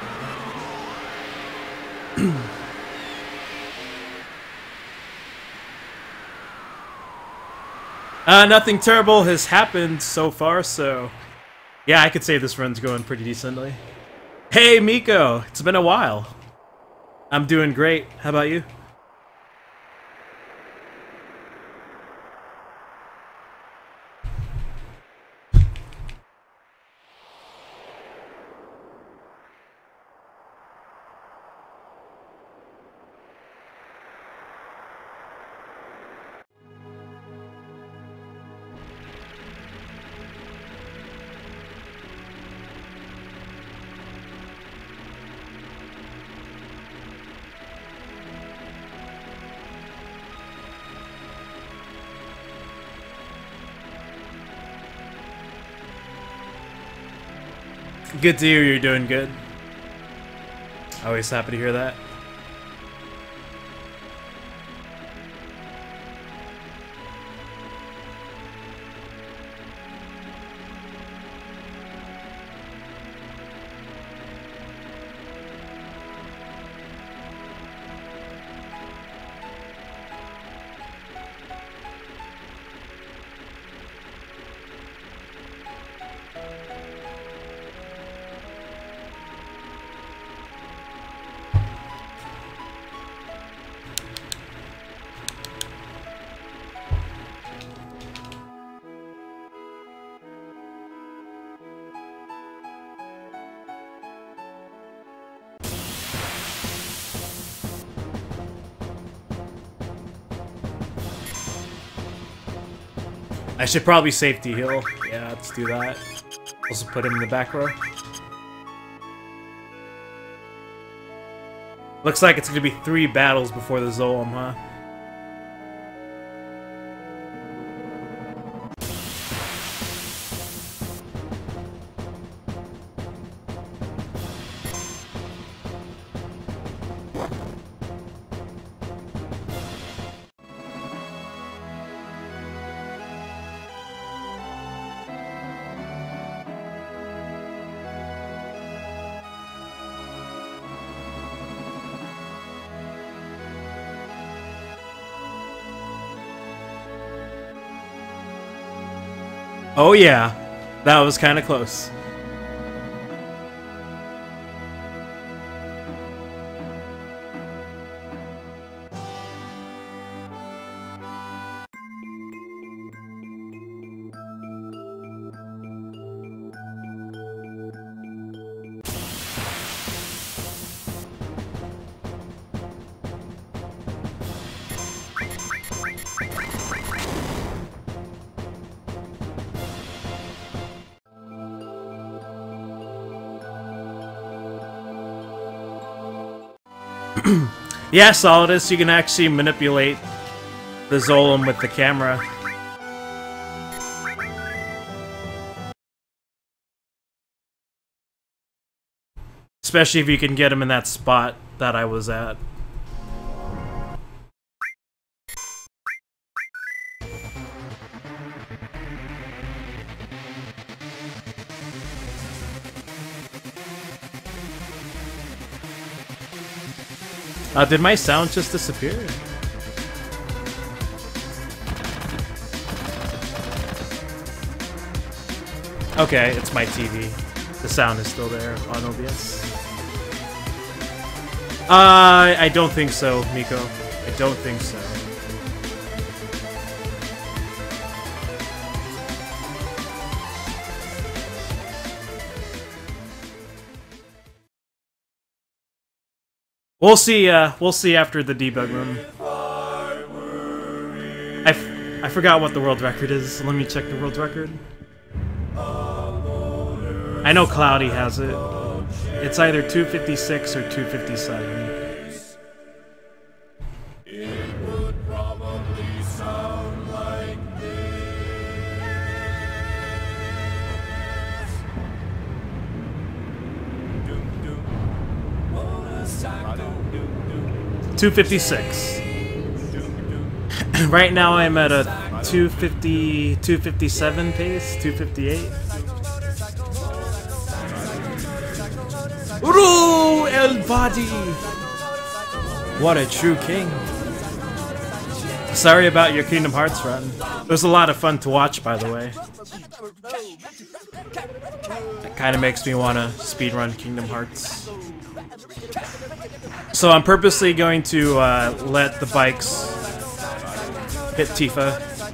Nothing terrible has happened so far, so yeah, I could say this run's going pretty decently. Hey, Miko! It's been a while. I'm doing great. How about you? Good to hear you're doing good. Always happy to hear that. I should probably safety heal. Yeah, let's do that. Also put him in the back row. Looks like it's gonna be 3 battles before the Zolom, huh? Oh yeah, that was kind of close. Yeah, Solidus, you can actually manipulate the Zolom with the camera. Especially if you can get him in that spot that I was at. Did my sound just disappear? Okay, it's my TV. The sound is still there on OBS. I don't think so, Miko. I don't think so. We'll see after the debug room. I forgot what the world record is. Let me check the world record. I know Cloudy has it. It's either 256 or 257. $256. Right now I'm at a 250, 257 pace, 258. Uru El Badi! What a true king. Sorry about your Kingdom Hearts run. It was a lot of fun to watch, by the way. That kind of makes me want to speedrun Kingdom Hearts. So I'm purposely going to let the bikes hit Tifa.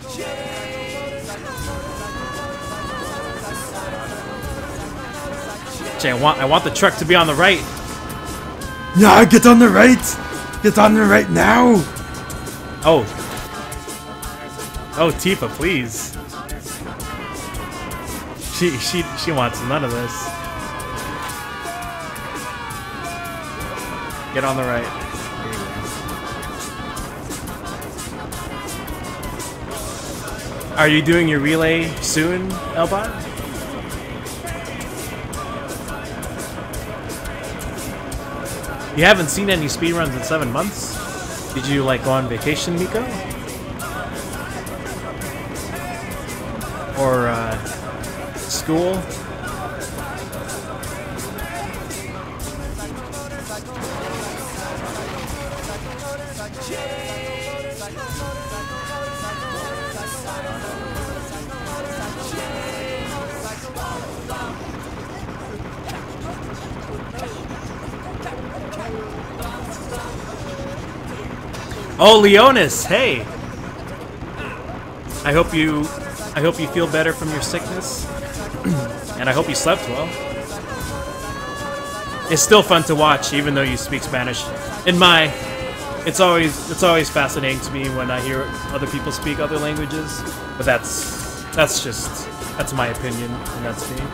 Jay, I want the truck to be on the right. Yeah, get on the right! Get on the right now! Oh. Oh, Tifa, please. She wants none of this. Get on the right. Here you go. Are you doing your relay soon, Elbot? You haven't seen any speedruns in 7 months? Did you like go on vacation, Miko? Or school? Oh, Leonis, hey! I hope you feel better from your sickness, and I hope you slept well. It's still fun to watch, even though you speak Spanish. It's always fascinating to me when I hear other people speak other languages, but that's my opinion, and that's me.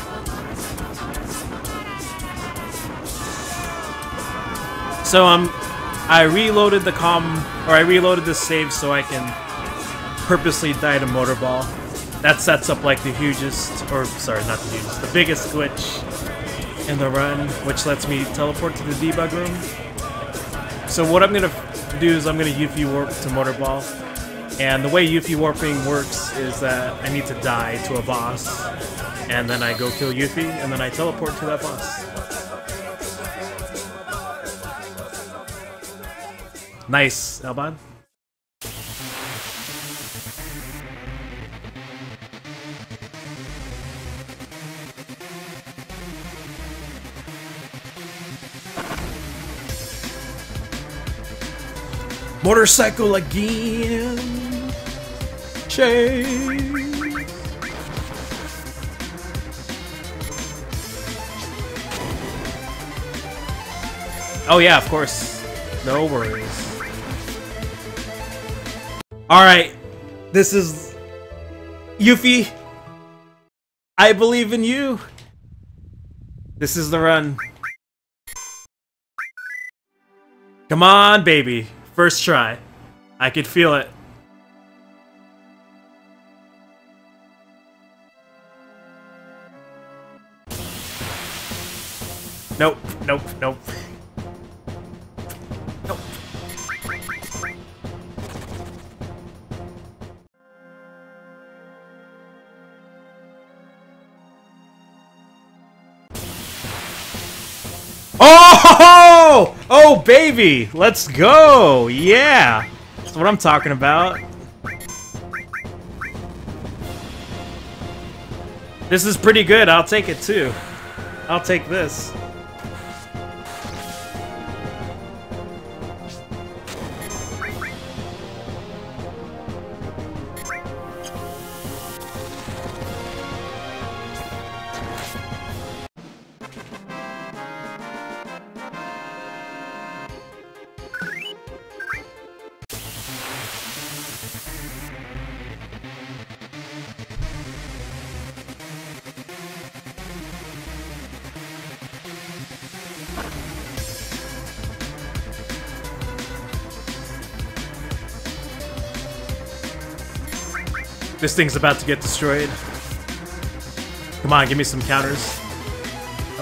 So I reloaded I reloaded the save so I can purposely die to Motorball. That sets up like the hugest, or sorry, not the hugest, the biggest glitch in the run, which lets me teleport to the debug room. So what I'm gonna do is I'm gonna Yuffie warp to Motorball, and the way Yuffie warping works is that I need to die to a boss, and then I go kill Yuffie, and then I teleport to that boss. Nice, Elban. Motorcycle again. Chase. Oh yeah, of course. No worries. Alright, this is Yuffie. I believe in you. This is the run. Come on, baby. First try. I could feel it. Nope, nope, nope. Nope. Oh! Oh, baby! Let's go! Yeah! That's what I'm talking about. This is pretty good. I'll take it, too. I'll take this. This thing's about to get destroyed. Come on, give me some counters. Oh.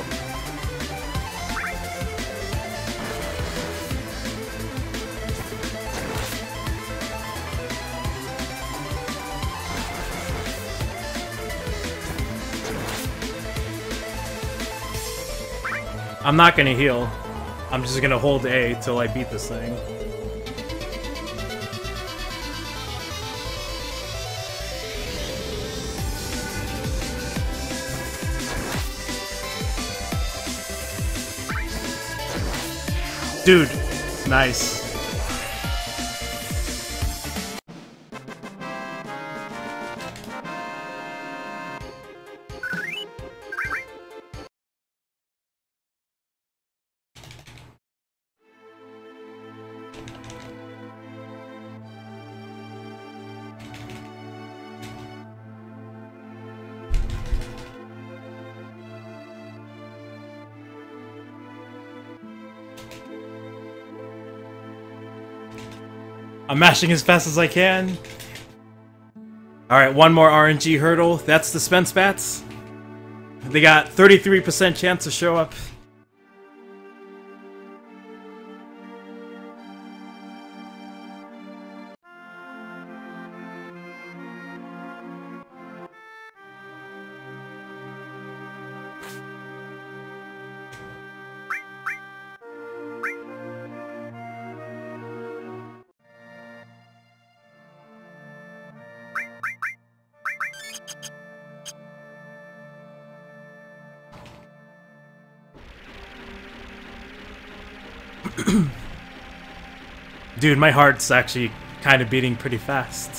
I'm not gonna heal. I'm just gonna hold A till I beat this thing. Dude, nice. I'm mashing as fast as I can. Alright, one more RNG hurdle. That's the Spence Bats. They got 33% chance to show up. Dude, my heart's actually kind of beating pretty fast.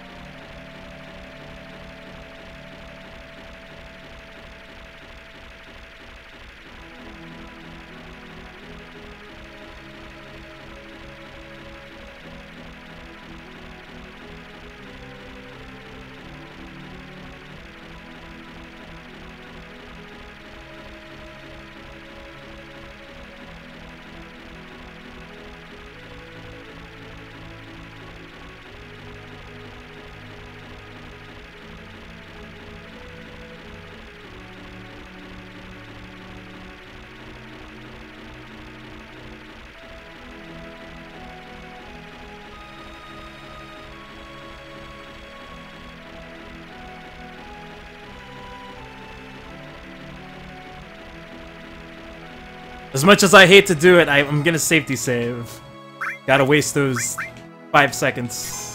As much as I hate to do it, I'm gonna safety save. Gotta waste those 5 seconds.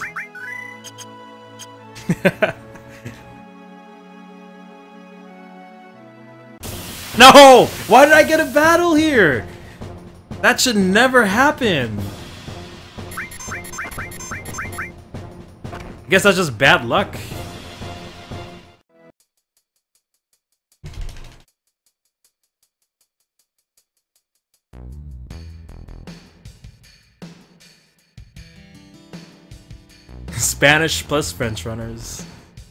No! Why did I get a battle here? That should never happen. I guess that's just bad luck. Spanish plus French runners.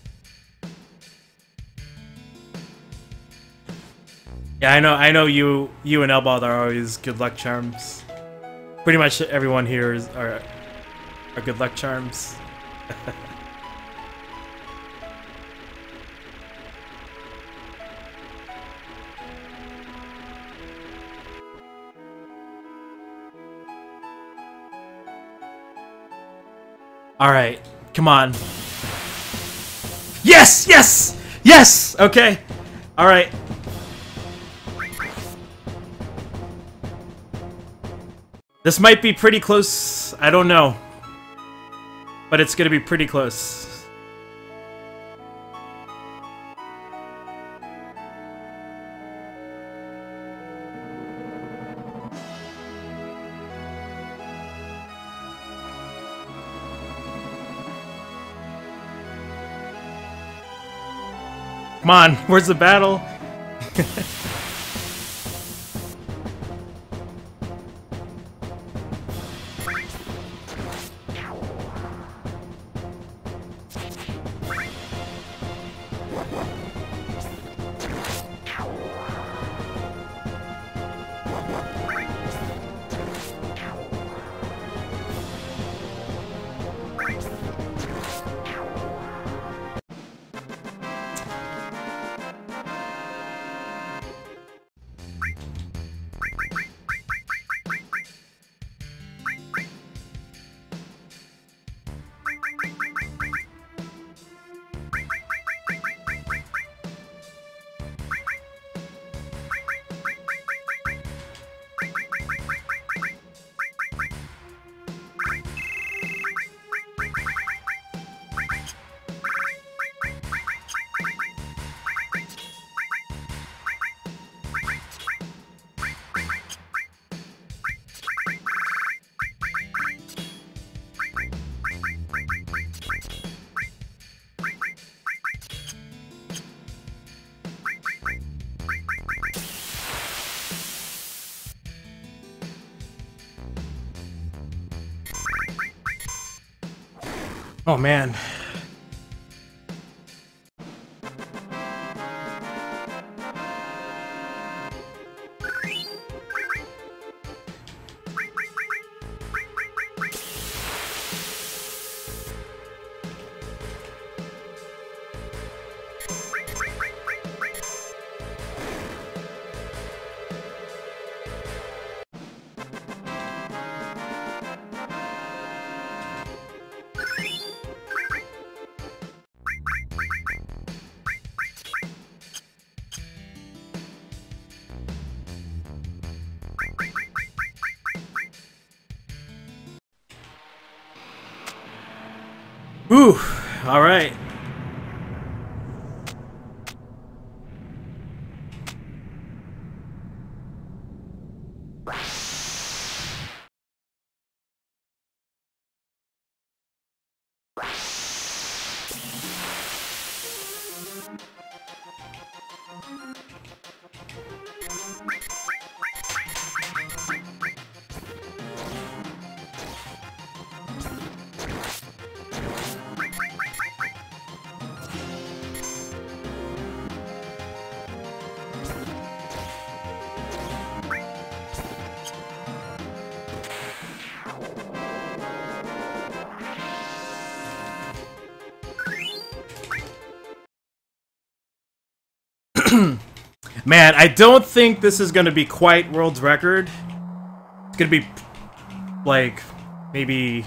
Yeah, I know you and Elbald are always good luck charms. Pretty much everyone here are good luck charms. Alright, come on. Yes! Yes! Yes! Okay. Alright. This might be pretty close. I don't know. But it's gonna be pretty close. Come on, where's the battle? Oh man. Whew, alright. Man, I don't think this is gonna be quite world's record. It's gonna be like maybe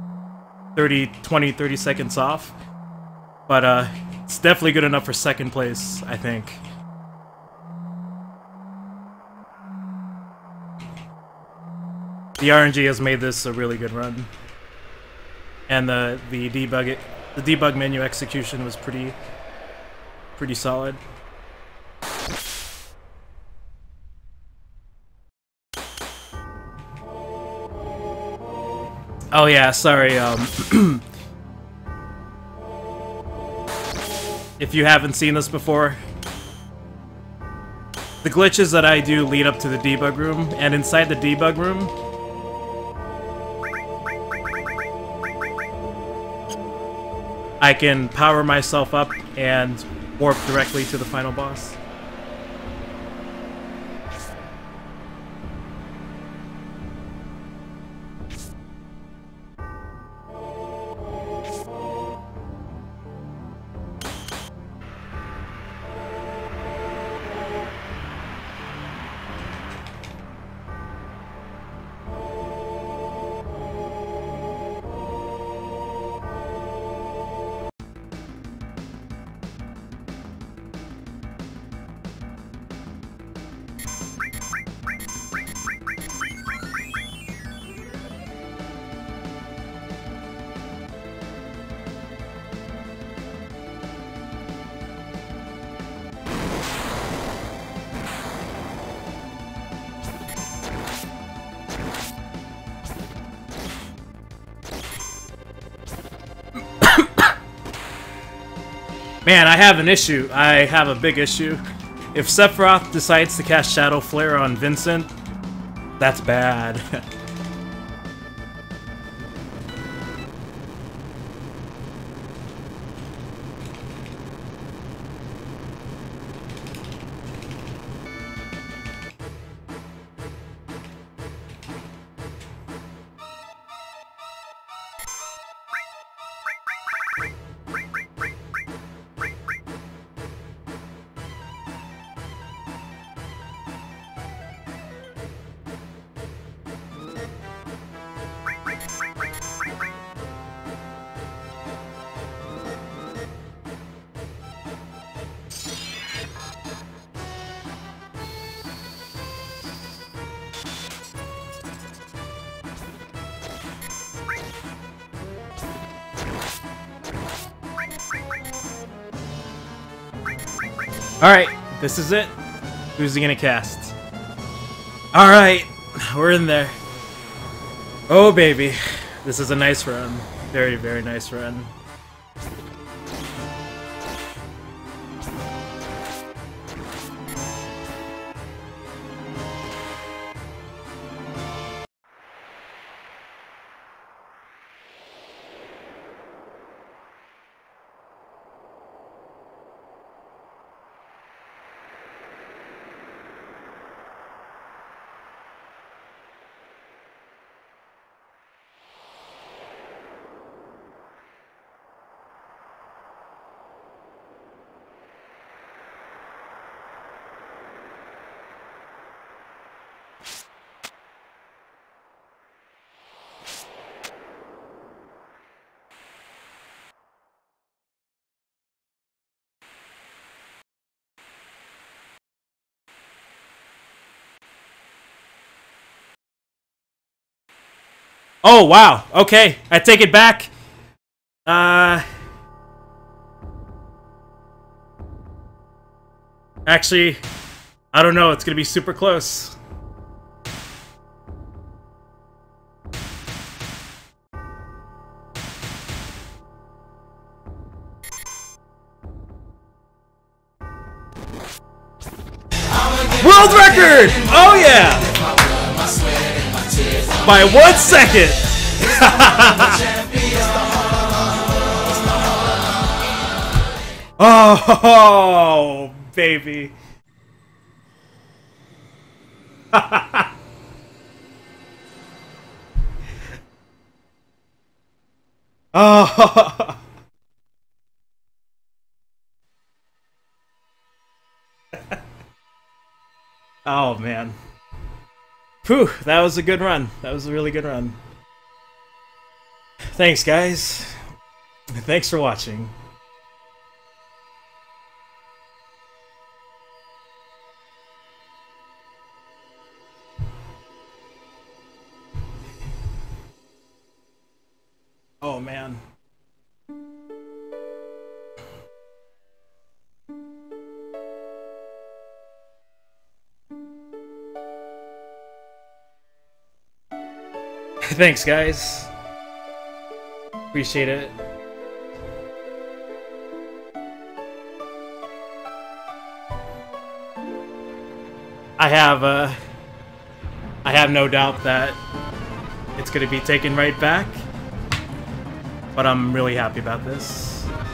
30 seconds off. But it's definitely good enough for second place, I think. The RNG has made this a really good run. And the debug menu execution was pretty solid. Oh yeah, sorry, if you haven't seen this before, the glitches that I do lead up to the debug room, and inside the debug room, I can power myself up and warp directly to the final boss. Man, I have an issue. I have a big issue. If Sephiroth decides to cast Shadow Flare on Vincent, that's bad. Alright, this is it. Who's he gonna cast? Alright, we're in there. Oh baby, this is a nice run. Very, very nice run. Oh, wow. Okay, I take it back. Actually, I don't know. It's gonna be super close. World record! Oh yeah! By 1 second! Oh, baby. Oh. Oh, man. Whew, that was a good run. That was a really good run. Thanks, guys. Thanks for watching. Oh, man. Thanks, guys. Appreciate it. I have no doubt that it's gonna be taken right back, but I'm really happy about this.